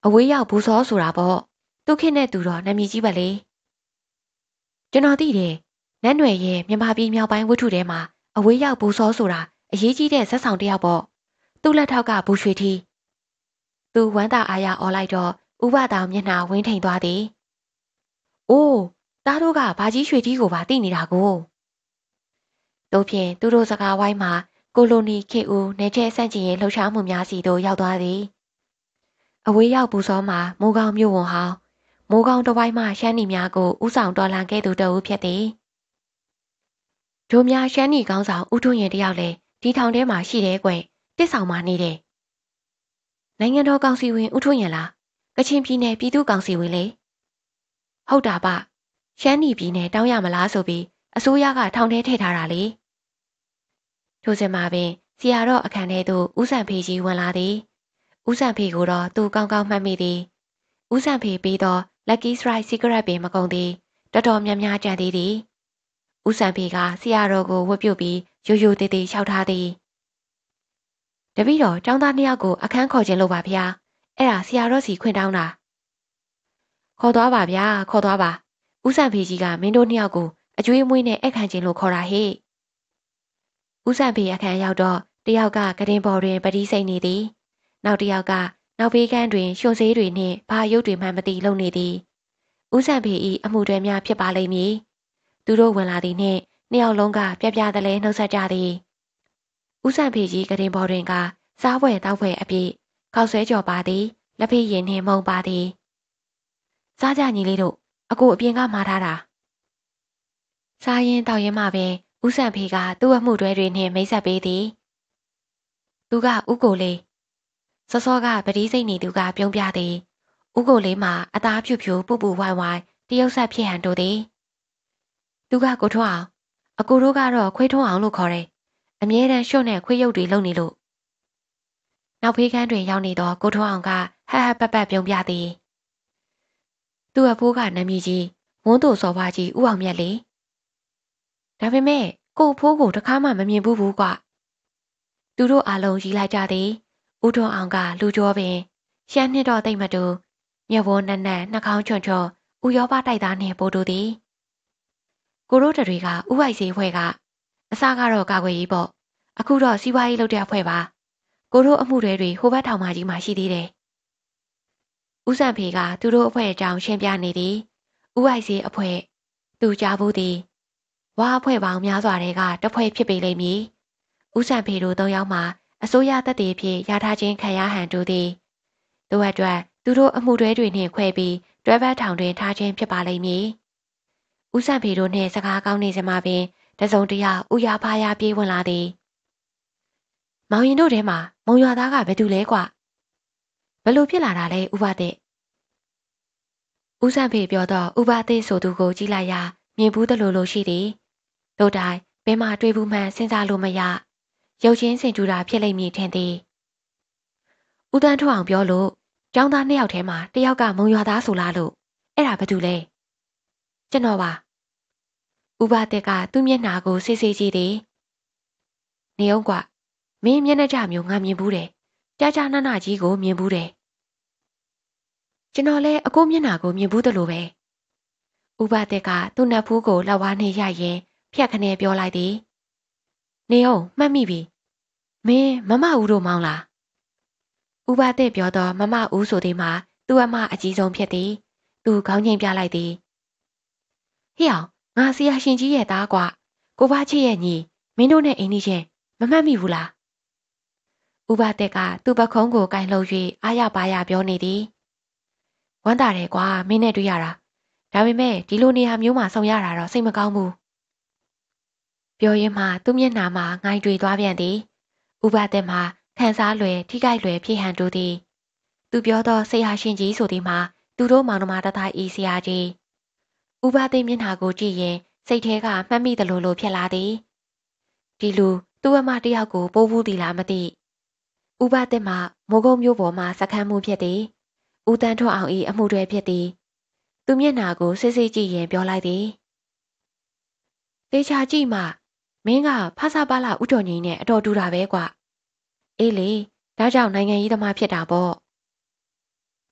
အဝေးရောက်ဘူစောဆိုတာပေါ့သူခင်နဲ့သူတော့နာမည်ကြီးပါလေကျွန်တော်သိတယ်နန်းနွယ်ရဲ့မြန်မာပြည်မြောက်ပိုင်းဝတ္ထုထဲမှာအဝေးရောက်ဘူစောဆိုတာအရေးကြီးတဲ့ဇက်ဆောင်တစ်ယောက်ပေါ့သူ့လက်ထောက်ကဘူရွှေထီးသူဝမ်းသာအားရအော်လိုက်တော့ဥပတောင်မျက်နှာဝင်းထိန်သွားသည်အိုးတားတို့ကဘာကြီးရွှေထီးကိုပါသိနေတာကိုတို့ဖြင့်သူတို့စကားဝိုင်းမှာကိုလိုနီခေဦးနေကျဲဆန့်ကျင်ရေးလှုပ်ရှားမှုများစီသို့ရောက်သွားသည်အဝေးရောက်ဘူစောမှာမိုးကောင်းမြို့ဝန်ဟောင်းမိုးကောင်းတစ်ဝိုင်းမှရှမ်းနီများကိုဥဆောင်တော်လှန်ခဲ့သူတဦးဖြစ်သည်ဒိုများရှမ်းနီကောင်းဆောင်ဦးထွန်းရင်တယောက်လည်းဒီထောင်ထဲမှာရှိတယ်ကွတစ်ဆောင်မှာနေတယ်နိုင်ငံတော်ကောင်စီဝင်ဦးထွန်းရင်လားကချင်ပြည်နယ်ပြည်သူ့ကောင်စီဝင်လေဟုတ်တာပါရှမ်းနီပြည်နယ်တောင်းရမလားဆိုပြီးအစိုးရကထောင်ထဲထည့်ထားတာလေထိုစဉ်မှာပင်ဆရာတော်အခန်းထဲသို့ဦးစံဖေကြီးဝင်လာသည်ဦးစံဖေကိုတော့သူကောင်းကောင်းမှတ်မိသည်ဦးစံဖေပြီးတော့ Lucky Strike Secret ပင်မကုန်သည်တော်တော်များများကြံသေးသည်ဦးစံဖေကဆရာတော်ကိုဝတ်ပြုတ်ပြီးရိုးရိုးသေးသေးလျှောက်ထားသည်တပည့်တော်ចောင်းသားနှစ်ယောက်ကိုအခန်းခေါ်ခြင်းလို့ပါဗျာအဲ့ဒါဆရာတော်စီခွင့်တောင်းတာခေါ်သွားပါဗျာခေါ်သွားပါဦးစံဖေကြီးကမင်းတို့နှစ်ယောက်ကိုအကျွေးမွေးနဲ့အခန်းခြင်းလို့ခေါ်တာဟဲ့ဦးစံဖေအခန်းရောက်တော့တယောက်ကကတင်ပေါ်တွင်ပတိစိတ်နေသည်နောက်တယောက်ကနောက်ဘေးကန်းတွင်ရွှွန်စေးတွေနှင့်ဘာရုပ်တွေမှမသိလုံနေသည်ဦးစံဖေ၏အမှုတွေများဖြစ်ပါလိမ့်မည်သူတို့ဝင်လာသည်နှင့်နှစ်ယောက်လုံးကပြပြတလဲနှုတ်ဆက်ကြသည်ဦးစံဖေကြီးကတင်ပေါ်တွင်ကစားပွဲတောက်ပွဲအပြည့်ခောက်ဆွဲကြော်ပါသည်လက်ဖေးရင်နှင့်မုံပါသည်စားကြညီလေးတို့အကိုအပြင်ကမှားထားတာစားရင်တောက်ရင်မှပင်ဦးစံဖေကသူ့အမှုတွဲတွေနှင့်မိတ်ဆက်ပေးသည်သူကဥကိုလေးစောစောကပတိစိတ်နေသူကပြုံးပြသည်ဥကိုလေးမှာအသားဖြူဖြူပူပူဝိုင်ဝိုင်တရုတ်ဆက်ဖြစ်ဟန်တို့သည်သူကကိုထွန်းအောင်အကိုတို့ကတော့ခွေးထွန်းအောင်လို့ခေါ်တယ်အမြဲတမ်းရှုံ့နဲ့ခွေးရုပ်တွေလုံနေလို့နောက်ဖေးကန်းတွင်ရောက်နေသောကိုထွန်းအောင်ကဟဟပပပြုံးပြသည်သူ့အဖိုးကနာမည်ကြီးဝန်းတို့စော်ဘွားကြီးဥအောင်မြတ်လေဒါပေမဲ့ကို့အဖိုးကိုတခါမှမမြင်ဘူးဘူးကွသူတို့အားလုံးရီလိုက်ကြသည်ဦးထွန်းအောင်ကလူကြောပင်ရှမ်းနှစ်တော့တိတ်မတူမျက်ဝန်းနက်နက်နှာခေါင်းချွန်ချွန်ဥရောပတိုက်သားနှင့်ပို့တူသည်ကိုတို့တွေကဥဝိုက်စီဖွဲ့ကအစကတော့ကာကွယ်ရေးပေါ့အခုတော့စီးပွားရေးလုပ်တဲ့အဖွဲ့ပါကိုတို့အမှုတွေတွေဟိုဘက်ထောင်မကြီးမှာရှိသေးတယ်ဦးစံဖေကသူတို့အဖွဲ့အကြောင်းရှင်းပြနေသည်ဥဝိုက်စီအဖွဲ့သူကြားဘူးသည်ဝါအဖွဲ့ပေါင်းများစွာတွေကတဖွဲ့ဖြစ်ပေလိမ့်မည်ဦးစံဖေတို့သုံးယောက်မှာအစိုးရတပ်တွေဖြစ်ရထားခြင်းခံရဟန်တူသည်တို့အတွက်သူတို့အမှုတွဲတွေနှင့်ခွဲပြီးတွဲဘက်ထောင်တွင်ထားခြင်းဖြစ်ပါလိမ့်မည်ဦးစံဖေတို့နှင့်စကားကောင်းနေစမှပင်တစုံတရာဥရဖားရပြေးဝင်လာသည်မောင်ရင်တို့ထဲမှာမုံရွာသားကဘယ်သူလဲကွဘယ်လိုဖြစ်လာတာလဲဥပတဲ့ဦးစံဖေပြောတော့ဥပတဲ့ဆိုသူကိုကြည့်လိုက်ရာမြင်ဘူးသလိုလိုရှိသည်တို့တိုင်းဘယ်မှတွေ့ဘူးမှန်းစဉ်းစားလို့မရရုပ်ချင်းစင်တူတာဖြစ်လိမ့်မည်ထင်သည်ဦးတန်းထွန်းအောင်ပြောလို့ကျောင်းသားနှစ်ယောက်ထဲမှာတယောက်ကမုံရွာသားဆိုလားလို့အဲ့ဒါဘာတူလဲကျွန်တော်ပါဥပတဲ့ကသူ့မျက်နှာကိုစစ်စစ်ကြည့်သည်နေအောင်ကွမင်းမျက်နှာကြမျိုးငါမြင်ဘူးတယ်ကြာကြာနာနာကြီးကိုမြင်ဘူးတယ်ကျွန်တော်လည်းအကိုမျက်နှာကိုမြင်ဘူးတယ်လို့ပဲဥပတဲ့ကသူ့နတ်ဖူးကိုလက်ဝါးနှင့်ရိုက်ရင်ဖြတ်ခနဲပြောလိုက်သည်နေအောင်မှတ်မိပြီမင်းမမဦးတို့မောင်းလားဥပတဲ့ပြောတော့မမဦးဆိုသည်မှာသူ့အမအကြီးဆုံးဖြစ်သည်သူခေါင်းငိမ့်ပြလိုက်သည်ဟေ့အောင်ငါဆရာရှင်ကြီးရဲ့သားကွာကိုဘချစ်ရဲ့ညီမင်းတို့နဲ့အိမ်ကြီးချင်းမမှတ်မိဘူးလားဥပတဲ့ကသူ့ပခုံးကိုကင်လှုပ်၍အားရပါရပြောနေသည်ဝမ်းသာတယ်ကွာမင်းနဲ့တွေ့ရတာဒါပေမဲ့ဒီလိုနေရာမျိုးမှာဆုံရတာတော့စိတ်မကောင်းဘူးပြောရင်းမှသူ့မျက်နှာမှာငိုင်းတွေသွားပြန်သည်ဥပတဲ့မှာခံစားလွယ်ထိကြိုက်လွယ်ဖြစ်ဟန်တူသည်သူပြောသောဆရာရှင်ကြီးဆိုသည်မှာသူတို့မောင်နှမတသားဤဆရာကြီးဥပတဲ့မျက်နှာကိုကြည့်ရင်စိတ်ထဲကမှတ်မိသလိုလိုဖြစ်လာသည်ဒီလူသူ့အမတယောက်ကိုပိုးဘူးသည်လားမသိဥပတဲ့မှာမိုးကုတ်မျိုးပေါ်မှာစခန်းမှုဖြစ်သည်ဦးတန်းထွန်းအောင်၏အမှုတွေဖြစ်သည်သူမျက်နှာကိုစစ်စစ်ကြည့်ရင်ပြောလိုက်သည်တေချာကြည့်မှမင်းကဖဆပါလာဥတော်ကြီးနဲ့အတော်တူတာပဲကွာအေးလေဒါကြောင့်နိုင်ငံရေးသမားဖြစ်တာပေါ့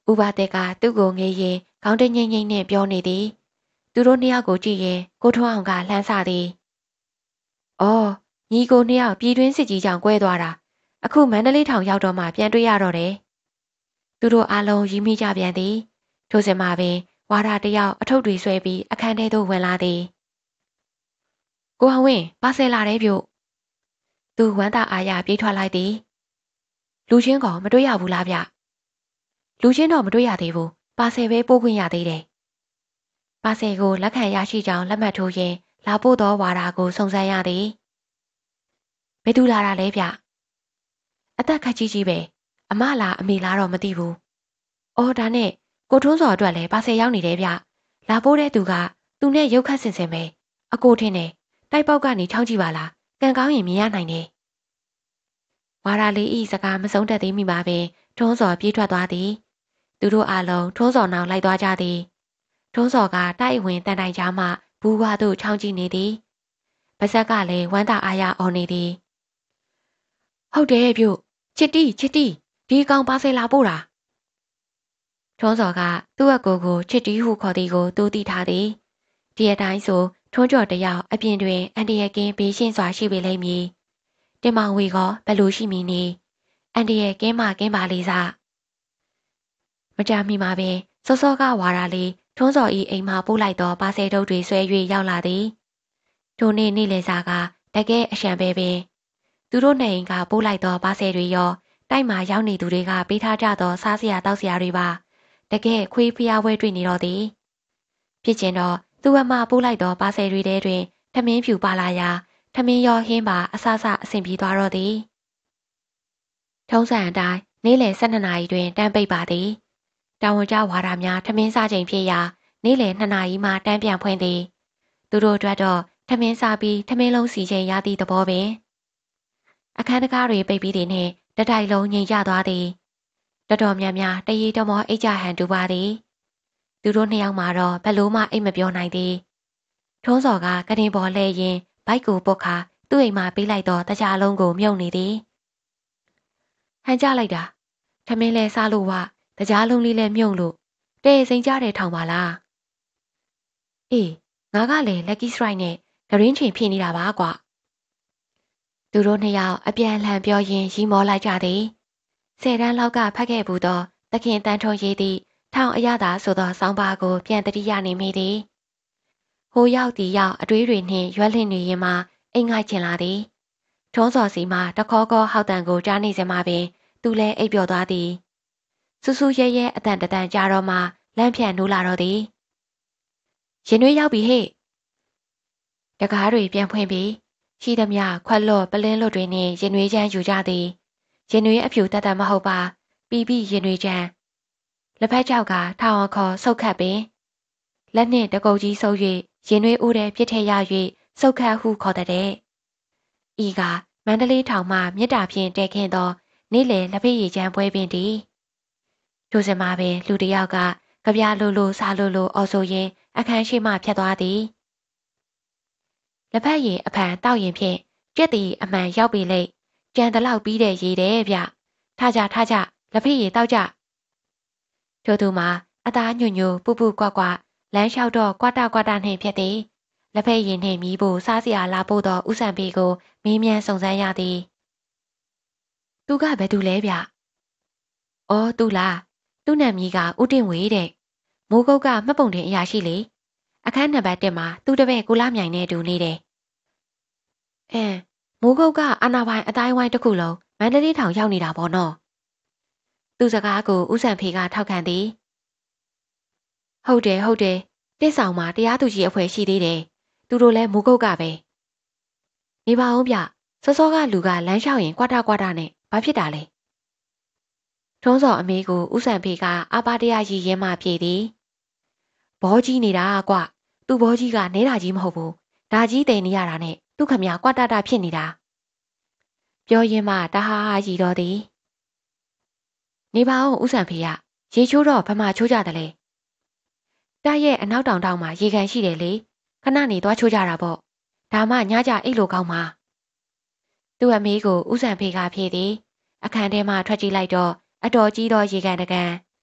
ဥပတဲ့ကသူ့ကိုငေးရင်ခေါင်းတငိမ့်ငိမ့်နဲ့ပြောနေသည်သူတို့နှစ်ယောက်ကိုကြည့်ရင်ကိုထွန်းအောင်ကလှမ်းဆသည်အော်ညီကိုနှစ်ယောက်ပြည်တွင်းစစ်ကြီးကြောင့်ကွဲသွားတာအခုမန္တလေးထောင်ရောက်တော့မှပြန်တွေ့ရတော့တယ်သူတို့အားလုံးရီးမိကြပြန်သည်ထိုစဉ်မှာပင်ဝါဒတယောက်အထုပ်တွေဆွဲပြီးအခန်းထဲသို့ဝင်လာသည်ကိုအောင်ဝင်းပါဆယ်လာတယ်ပြုတ်သူဝမ်းသာအားရပြေးထွက်လိုက်သည်လူချင်းကောင်မတွေ့ရဘူးလားဗျလူချင်းတော့မတွေ့ရသေးဘူးပါဆယ်ပဲပို့ခွင့်ရသေးတယ်ပါဆယ်ကိုလက်ခံရရှိကြောင်းလက်မှတ်ထိုးရင်းလာပို့သောဝါဒကိုစုံစမ်းရသည်ဘယ်သူလာတာလဲဗျအသက်ခက်ကြီးကြီးပဲအမလားအမေလားတော့မသိဘူးအော်ဒါနဲ့ကိုထွန်းစော်အတွက်လည်းပါဆယ်ရောက်နေတယ်ဗျလာပို့တဲ့သူကသူနဲ့ရုပ်ခတ်ဆင်ဆင်ပဲအကိုထင်းနဲ့တိုက်ပေါက်ကနေချောင်းကြည့်ပါလားကံကောင်းရင်မြင်ရနိုင်တယ်ဝါရာလေးဤစကားမဆုံးတတ်သေးမိပါပင်ထွန်းစော်ပြေးထွက်သွားသည်သူတို့အလုံးထွန်းစော်နောက်လိုက်သွားကြသည်ထွန်းစော်ကတိုက်ဝင်တန်တိုင်ကြားမှဘူးဝါသို့ချောင်းကြည့်နေသည်ပါဇက်ကလည်းဝမ်းသာအားရအော်နေသည်ဟုတ်တယ်ပြုတ်ချစ်တီချစ်တီဒီကောင်ပါဆယ်လာပို့တာထွန်းစော်ကသူ့အကိုကိုချစ်တီဟုခေါ်သည်ကိုသူသိထားသည်ဒီအတိုင်းဆိုထွန်းကျော်တယောက်အပြင်တွင်အန်တီရဲ့ကင်းဘေးရှင်းစွာရှိပေလိမ့်မည်တင်မောင်ဝေကဘယ်လိုရှိမည်နည်းအန်တီရဲ့ကင်းမကင်းပါလေးစားမကြမီမှာပင်စောစောကဝါရာလေးထွန်းစော်ဤအိမ်မှပို့လိုက်သောပါဆယ်တုပ်တွေဆွဲ၍ရောက်လာသည်ထိုနေ့နေ့လယ်စာကတကယ်အရှံပဲပင်သူတို့နေအိမ်ကပို့လိုက်သောပါဆယ်တွေရောတိုက်မှာရောက်နေသူတွေကပေးထားကြသောစားစရာတောက်စရာတွေပါတကယ်ခွေးဖျားဝဲတွေ့နေတော့သည်ဖြစ်ချင်တော့သူ့အမပို့လိုက်သောပါဆယ်တွေထဲတွင်ထမင်းဖြူပါလာရာထမင်းရောဟင်းပါအဆအဆအဆင်ပြေသွားတော့သည်ထုံးစံအတိုင်းနေ့လယ်၁၂နာရီတွင်တန်းပိတ်ပါသည်တာဝန်ကျဝါဒများထမင်းစားချိန်ဖြစ်ရာနေ့လယ်၂နာရီမှတန်းပြန်ဖွင့်သည်သူတို့အတွက်တော့ထမင်းစားပြီးထမင်းလုံးစီချိန်ရသည့်သဘောပင်အခန်းတကားတွေပိတ်ပြီးသည်နှင့်တတိုက်လုံးငြိမ်ကျသွားသည်တော်တော်များများတရီတမောအိတ်ကြဟန်တူပါသည်သူတို့နှစ်ယောက်မှာတော့ဘယ်လိုမှအိတ်မပြောနိုင်သည်ထုံးစော်ကကတင်ပေါ်လှည့်ရင်ဘိုက်ကိုပုတ်ခါသူ့အိမ်မှာပေးလိုက်တော့တကြားလုံးကိုမြုပ်နေသည်ဟန်ကြလိုက်တာထမင်းလဲစားလို့ဝတကြားလုံးလေးလဲမြုပ်လို့တဲစိန်ကြတဲ့ထောင်ပါလားအေးငါကလည်း lucky strike နဲ့ဂရင်းချိန်ဖြစ်နေတာပါကွာသူတို့နှစ်ယောက်အပြန်လှန်ပြောရင်းရီမောလိုက်ကြသည်ဆယ်တန်းလောက်ကဖတ်ခဲ့ဘူးသောသခင်တန်းထုံးရေးသည့်ထောင်အရသာဆိုသောစောင်းပါကိုပြန်တတိယနေမိသည်ဟိုရောက်တီရောက်အတွေးတွေနှင့်ရွက်လင့်နေရင်မှအိမ်ငိုက်ချင်လာသည်ထုံးစော်စီမှတခေါကောဟောက်တန်ကိုကြားနေစမှပင်သူလည်းအိပ်ပျော်သွားသည်စူးစူးရဲရဲအတန်တန်ကြားတော့မှလမ်းဖြန့်နိုးလာတော့သည်ရင်တွေရောက်ပြီဟဲ့တကားတွေပြန်ဖွင့်ပြီးရှိသမျှခွက်လော့ပလင်းလွတ်တွေနှင့်ရင်တွေချမ်းယူကြသည်ရင်တွေအဖြူတတ်တတ်မဟုတ်ပါပြီးပြီးရင်တွေချမ်းလက်ဖက်ကြောက်ကထောင်အခေါ်ဆုတ်ခတ်ပင်လက်နှင့်တကုတ်ကြီးဆုပ်၍ရင်တွေဦးတဲ့ပြစ်ထည့်ရ၍ဆုတ်ခတ်ဟုခေါ်တဲ့ဤကမန္တလေးထောင်မှမြစ်တာဖြင့်တဲခင်းသောနေ့လယ်လက်ဖက်ရည်ချမ်းပွဲပင်တည်ထိုစဉ်မှာပင်လူတစ်ယောက်ကကြပြလိုလိုစားလိုလိုအော်ဆိုရင်းအခန်းရှိမှဖြတ်သွားသည်လက်ဖက်ရည်အဖန်တောက်ရင်ဖြင့်ကြက်တီအမှန်ရောက်ပြီလေကြံတလောက်ပြီးတဲ့ရည်တယ်ဗျထကြထကြလက်ဖက်ရည်တောက်ကြထို့သူမှာအသားညွညွပူပူကွာကွာလမ်းလျှောက်တော့ကွာတာကွာတာနှင့်ဖြစ်သည်လက်ဖက်ရည်နှင့်မြည်ဖို့စားစရာလာဖို့သောဥဆန်ပေကိုမေးမြန်းစုံစမ်းရသည်သူကဘယ်သူလဲဗျအော်သူလားသူ့နာမည်ကဦးတင်ဝေတဲ့မိုးကုတ်ကမှတ်ပုံတင်အရာရှိလေအခန်းနံပါတ်၁မှာသူ့တပည့်ကိုလာမြိုင်နဲ့တူနေတယ်အဲမိုးကုတ်ကအာနာပိုင်အတိုင်းဝိုင်းတစ်ခုလုံးမန္တလေးထောင်ရောက်နေတာပေါ့နော်သူစကားကိုဦးစံဖေကထောက်ခံသည်ဟုတ်တယ်ဟုတ်တယ်တစ်ဆောင်မှာတရားသူကြီးအဖွဲ့ရှိသေးတယ်သူတို့လည်းမိုးကုတ်ကပဲနေပါအောင်ဗျစောစောကလူကလမ်းလျှောက်ရင်ကွာတာကွာတာနဲ့ဘာဖြစ်တာလဲထုံးစော်အမေကိုဦးစံဖေကအာပါတရားရည်ရဲမှပြေသည်ဘောကြီးနေတာကွသူ့ဘောကြီးကနဲတာကြီးမဟုတ်ဘူးဒါကြီးတယ်နေရတာနဲ့သူ့ခမရကွာတာတာဖြစ်နေတာပြောရင်းမှတဟားဟားရည်တော်သည်နေပါအောင်ဦးစံဖေကရေချိုးတော့ဘမချိုးကြတယ်လေတိုက်ရဲ့အနောက်တောင်တောင်မှာရေကန်ရှိတယ်လေခဏနေသွားချိုးကြတာပေါ့ဒါမှညကြအိတ်လိုကောင်းမှာသူ့အမေကိုဦးစံဖေကဖြေသည်အခန်းထဲမှထွက်ကြည့်လိုက်တော့အတော်ကြီးသောရေကန်တကန်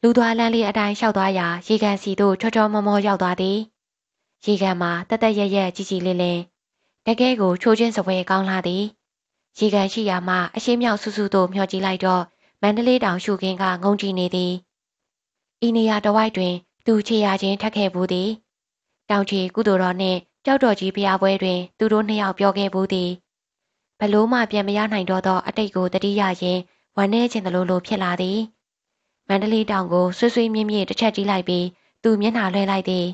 လူသွားလမ်းလေးအတိုင်းလျှောက်သွားရာရေကန်စီသို့ချောချောမောမောရောက်သွားသည်ရေကန်မှာတသက်ရက်ရက်ကြီးကြီးလင်းလင်းတကယ်ကိုချိုးချင်းစပွဲကောင်းလာသည်ရေကန်ရှိရာမှအရှိမြောက်ဆူဆူသို့မျှော်ကြည့်လိုက်တော့မန္တလေးတောင်ရှုခင်းကငုံကြည့်နေသည်ဤနေရာတစ်ဝိုက်တွင်သူခြေရာချင်းထက်ခဲ့ဘူးသည်တောင်ချီကုသိုလ်တော်နှင့်ကြောက်တော်ကြီးဖျားပွဲတွင်သူတို့နှစ်ယောက်ပြောခဲ့ဘူးသည်ဘလို့မှပြန်မရနိုင်တော့သောအတိတ်ကိုတတိယရင်ဝမ်းနေခြင်းတလို့လိုဖြစ်လာသည်မန္တလေးတောင်ကိုဆွေးဆွေးမြင့်မြင့်တစ်ချက်ကြည့်လိုက်ပြီးသူမျက်နှာလွှဲလိုက်သည်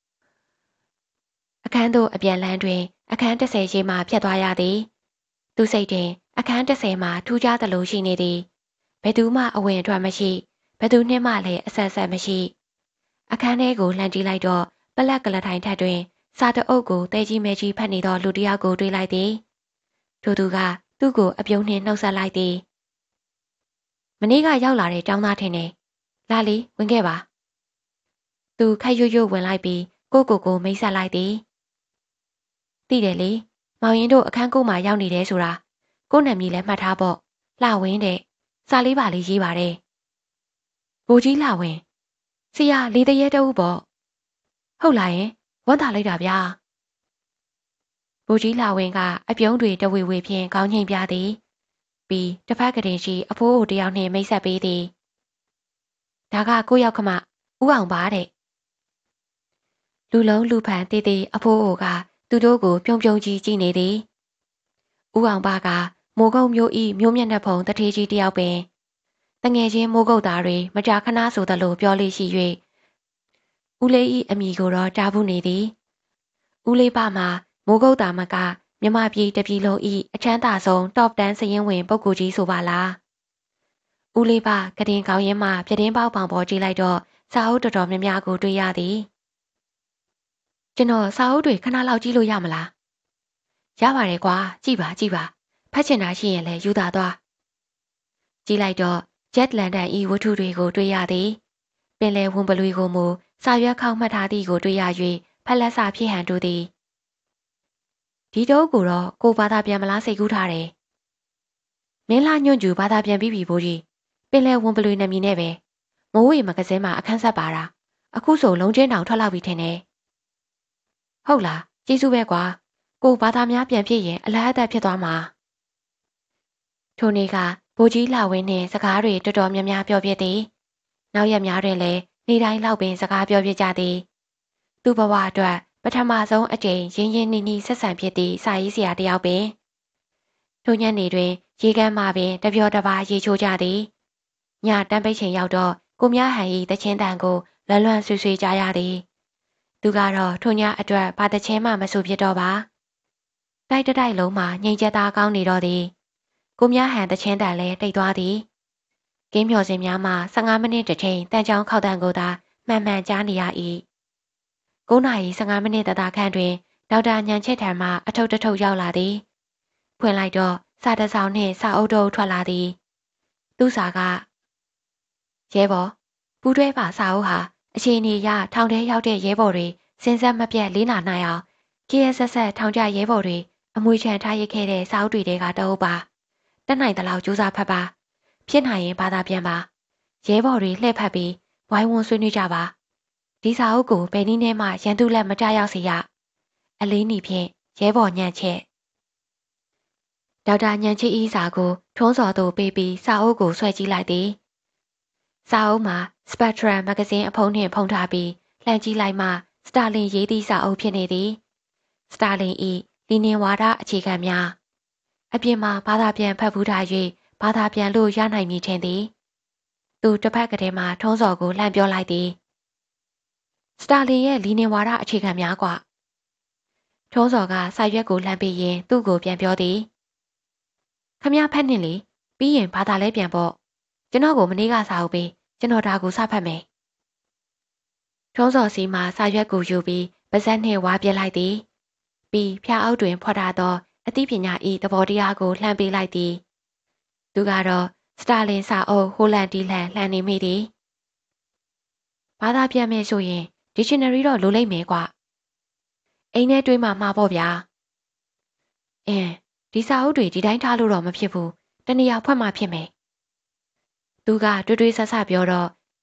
အခန်းသို့အပြန်လန်းတွင်အခန်းတစ်ဆယ်ရှိမှဖြတ်သွားရသည်သူစိတ်တွင်အခန်းတစ်ဆယ်မှာထူးခြားသလိုရှိနေသည်ဘယ်သူမှအဝင်အထွက်မရှိဘယ်သူနှင့်မှလည်းအဆက်ဆက်မရှိအခန်းထဲကိုလှမ်းကြည့်လိုက်တော့ပလက်ကလထိုင်ထက်တွင်စာတအုပ်ကိုတဲကြီးမဲကြီးဖတ်နေသောလူတစ်ယောက်ကိုတွေ့လိုက်သည်ထိုသူကသူ့ကိုအပြုံးနှင့်နှုတ်ဆက်လိုက်သည်မနေ့ကရောက်လာတဲ့ကျောင်းသားထင်တယ်လာလီဝင်ခဲ့ပါသူခက်ရွရွဝင်လိုက်ပြီးကိုကိုကိုမိတ်ဆက်လိုက်သည်သိတယ်လေမောင်ရင်တို့အခန်းကိုမှရောက်နေတယ်ဆိုတာကိုနာမည်လည်းမှတ်ထားပေါ့လှဝင်းတဲ့စာလေးပါလေးရေးပါတယ်ဘိုးကြီးလှဝင်းဆရာလေးတရေတအုပ်ပေါ့ဟုတ်လားယင်ဝမ်းသာလိုက်တာဗျာဘိုးကြီးလှဝင်းကအပြုံးတွေတဝေဝေဖြင့်ခေါင်းငိမ့်ပြသည်ပြီးတစ်ဖက်ကတည်းရှိအဖိုးအိုတယောက်နှင့်မိတ်ဆက်ပေးသည်ဒါကကိုရောက်ခမဥအောင်ပါတဲ့လူလုံးလူဖန်တည်တည်အဖိုးအိုကသူတို့ကိုပြုံးပြုံးကြီးကြည့်နေသည်ဥအောင်ပါကမိုးကုတ်မျိုးဤမျိုးမျက်နှာဖုံတထေးကြီးတယောက်ပင်တငယ်ချင်းမိုးကုတ်သားတွေမကြာခဏဆိုသလိုပြောလေးရှိ၍ဦးလေးဤအမိကိုတော့တားဘူးနေသည်ဦးလေးပါမှာမိုးကုတ်သားမကမြမပြည်တပြည်လုံးဤအချမ်းသာဆုံး top တန်းစရင်ဝင်ပုဂ္ဂိုလ်ကြီးဆိုပါလားဦးလေးပါကတင်ကောင်းရင်မှပြတင်းပေါက်ပေါင်ပေါ်ကြည့်လိုက်တော့စာအုပ်တော်တော်များများကိုတွေ့ရသည်ကျွန်တော်စာအုပ်တွေခဏလောက်ကြည့်လို့ရမလားရပါတယ်ကွာကြည့်ပါကြည့်ပါဖတ်ချင်တာရှိရင်လည်းယူတာသွားကြည့်လိုက်တော့ဂျက်လန်ဒန်ဤဝတ္ထုတွေကိုတွေ့ရသည်ပင်လယ်ဝန်ပလွေကိုမူစာရွက်ခေါက်မှတ်ထားသည်ကိုတွေ့ရ၍ဖက်လက်စာဖြစ်ဟန်တူသည်ဒီတော့ကိုတော့ကိုဘာသာပြန်မလားစိတ်ကူးထားတယ်မင်းလာညွန့်ကျူဘာသာပြန်ပြီးပြီဘိုးကြီးပင်လယ်ဝန်ပလွေနာမည်နဲ့ပဲမိုးဝေမဂဇင်းမှာအခန်းဆက်ပါတာအခုဆိုလုံးချင်းတောင်ထွက်လာပြီထင်တယ်ဟုတ်လားကျေးဇူးပဲကွာကိုဘာသာများပြန်ဖြစ်ရင်အလားအသက်ဖြစ်သွားမှာထိုနေ့ကဘိုးကြီးလှဝင်းနှင့်စကားတွေတော်တော်များများပြောပြသည်နောက်ရက်များတွင်လည်းနေ့တိုင်းလောက်ပင်စကားပြောပြကြသည်သူ့ဘဝအတွက်ပထမဆုံးအကြိမ်ရင်းရင်းနှီးနှီးဆက်ဆံဖြစ်သည့်စာရေးဆရာတစ်ယောက်ပင်ထိုညနေတွင်ရေကမ်းမှပင်တပြောတပါရေချိုးကြသည်ညတန်းပိတ်ချိန်ရောက်တော့ကိုမြဟန်၏တချင်းတန်ကိုလွမ်းလွမ်းဆွေဆွေကြားရသည်သူကတော့ထိုညအတွက်ဘာတချင်းမှမဆိုဖြစ်တော့ပါတိုက်တတိုက်လုံးမှာငြိမ်ချက်သားကောင်းနေတော့သည်ကိုမြဟန်တချင်းတန်လည်းတိတ်သွားသည်ကင်းမျော်စင်များမှာဆယ့်ငါးမိနစ်တစ်ချိန်တန်ချောင်းခောက်တန်ကိုသာမှန်မှန်ကြားနေရ၏ကိုးနာရီဆယ့်ငါးမိနစ်တသာခန့်တွင်ဒေါက်တာညံချစ်ထံမှအထုပ်တထုပ်ရောက်လာသည်ဖွင့်လိုက်တော့စာတစောင်နှင့်စာအုပ်တို့ထွက်လာသည်သူ့စာကရဲဘော်ပူးတွဲပါစာအုပ်ဟာအချိန်နေရထောင်ထဲရောက်တဲ့ရဲဘော်တွေစဉ်ဆက်မပြတ်လေးလာနိုင်အောင်ကေအက်ဆက်ဆက်ထောင်ကျရဲဘော်တွေအမွေချန်ထားရခဲ့တဲ့စာအုပ်တွေကတအုပ်ပါတက်နိုင်သလောက်ကြိုးစားဖတ်ပါဖြစ်နိုင်ရင်ဘာသာပြန်ပါရဲဘော်တွေလှည့်ဖက်ပြီးဝိုင်းဝန်းဆွေးနွေးကြပါဒီစာအုပ်ကိုဘယ်နည်းနဲ့မှရန်သူလက်မကြရောက်စေရအလေးနီဖြင့်ရဲဘော်ညံ့ချက်ဒေါက်တာညံချစ်ဤစာကိုထုံးစော်သို့ပေးပြီးစာအုပ်ကိုဆွဲကြည့်လိုက်သည်စာအုပ်မှာ Spectrum မဂ္ဂဇင်းအဖုံးနှင့်ဖုံးထားပြီးလှမ်းကြည့်လိုက်မှစတာလင်ရေးသည့်စာအုပ်ဖြစ်နေသည်စတာလင်၏လီနင်ဝါဒအခြေခံများအပြင်မှာဘာသာပြန်ဖတ်ဖူးထား၍ဘာသာပြန်လို့ရနိုင်မည်ထင်သည်သူတစ်ဖက်ကတည်းမှထုံးစော်ကိုလှမ်းပြောလိုက်သည်စတာလင်ရဲ့လီနင်ဝါဒအခြေခံများကွထုံးစော်ကစာရွက်ကိုလှမ်းပေးရင်သူ့ကိုပြန်ပြောသည်ခမဖတ်နှင့်လေပြီးရင်ဘာသာလဲပြန်ပေါ့ကျွန်တော်ကိုမနေ့ကစာအုပ်ပေးကျွန်တော်ဒါကိုစဖတ်မယ်ထုံးစော်စီမှာစာရွက်ကိုယူပြီးပါဇက်နှင့်ဝါပြလိုက်သည်ပြီးဖျားအောက်တွင်ဖွက်ထားသောအသိပညာ၏သဘောတရားကိုလှမ်းပေးလိုက်သည်သူကတော့စတာလင်စာအုပ်ဟိုလန်တီလန်လှမ်းနေမိသည်ဘာသာပြန်မယ်ဆိုရင် dictionary တော့လိုလိမ့်မယ်ကွအိမ်ထဲတွေးမှမှာပေါ့ဗျာအင်းဒီစာအုပ်တွေဒီတိုင်းထားလို့တော့မဖြစ်ဘူးတနေရာဖွက်မှဖြစ်မယ်သူကတွေးတွေးဆဆပြောတော့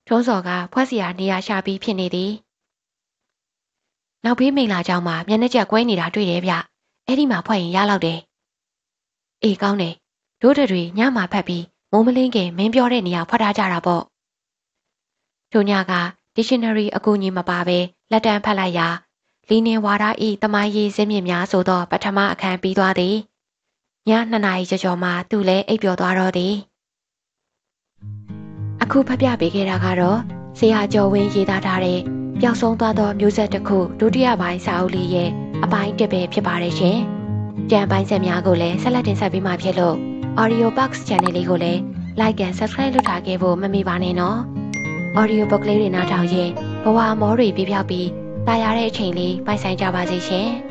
ထုံးစော်ကဖွဲ့စီရာနေရာရှာပြီးဖြစ်နေသည်နောက်ဘေးမိန်လာကြောင်းမှာမျက်နှာကျက်ကွဲနေတာတွေ့တယ်ဗျအဲ့ဒီမှာဖွဲ့ရင်ရလောက်တယ်အေးကောင်းတယ်တို့တွေညမှာဖက်ပြီးမိုးမလင်းခင်မင်းပြောတဲ့နေရာဖွက်ထားကြတာပေါ့တို့ညက dictionary အကူအညီမပါဘဲလက်တန်းဖတ်လိုက်ရာလီနင်ဝါဒဤတမိုင်းရေးစင်းမြင့်များဆိုသောပထမအခန်းပြီးသွားသည်ညနှစ်နာရီကျော်ကျော်မှသူလည်းအိပ်ပျော်သွားတော့သည်အခုဖတ်ပြပေးခဲ့တာကတော့ဆရာကျော်ဝင်းရေးသားထားတဲ့ပျောက်ဆုံးသွားသောမျိုးဆက်တစ်ခုဒုတိယပိုင်းစာအုပ်လေးရဲ့အပိုင်းတစ်ပဲဖြစ်ပါတယ်ရှင်ကြံပိုင်းဆက်များကိုလည်းဆက်လက်တင်ဆက်ပေးမှာဖြစ်လို့ Audio Box Channel လေးကိုလည်း Like and Subscribe လုပ်ထားခဲ့ဖို့မမေ့ပါနဲ့နော် Audio Book လေးတွေနားထောင်ရင်ဘဝမောတွေပြပြောက်ပြီးတာယာတဲ့အချိန်လေးပိုင်ဆိုင်ကြပါစေရှင်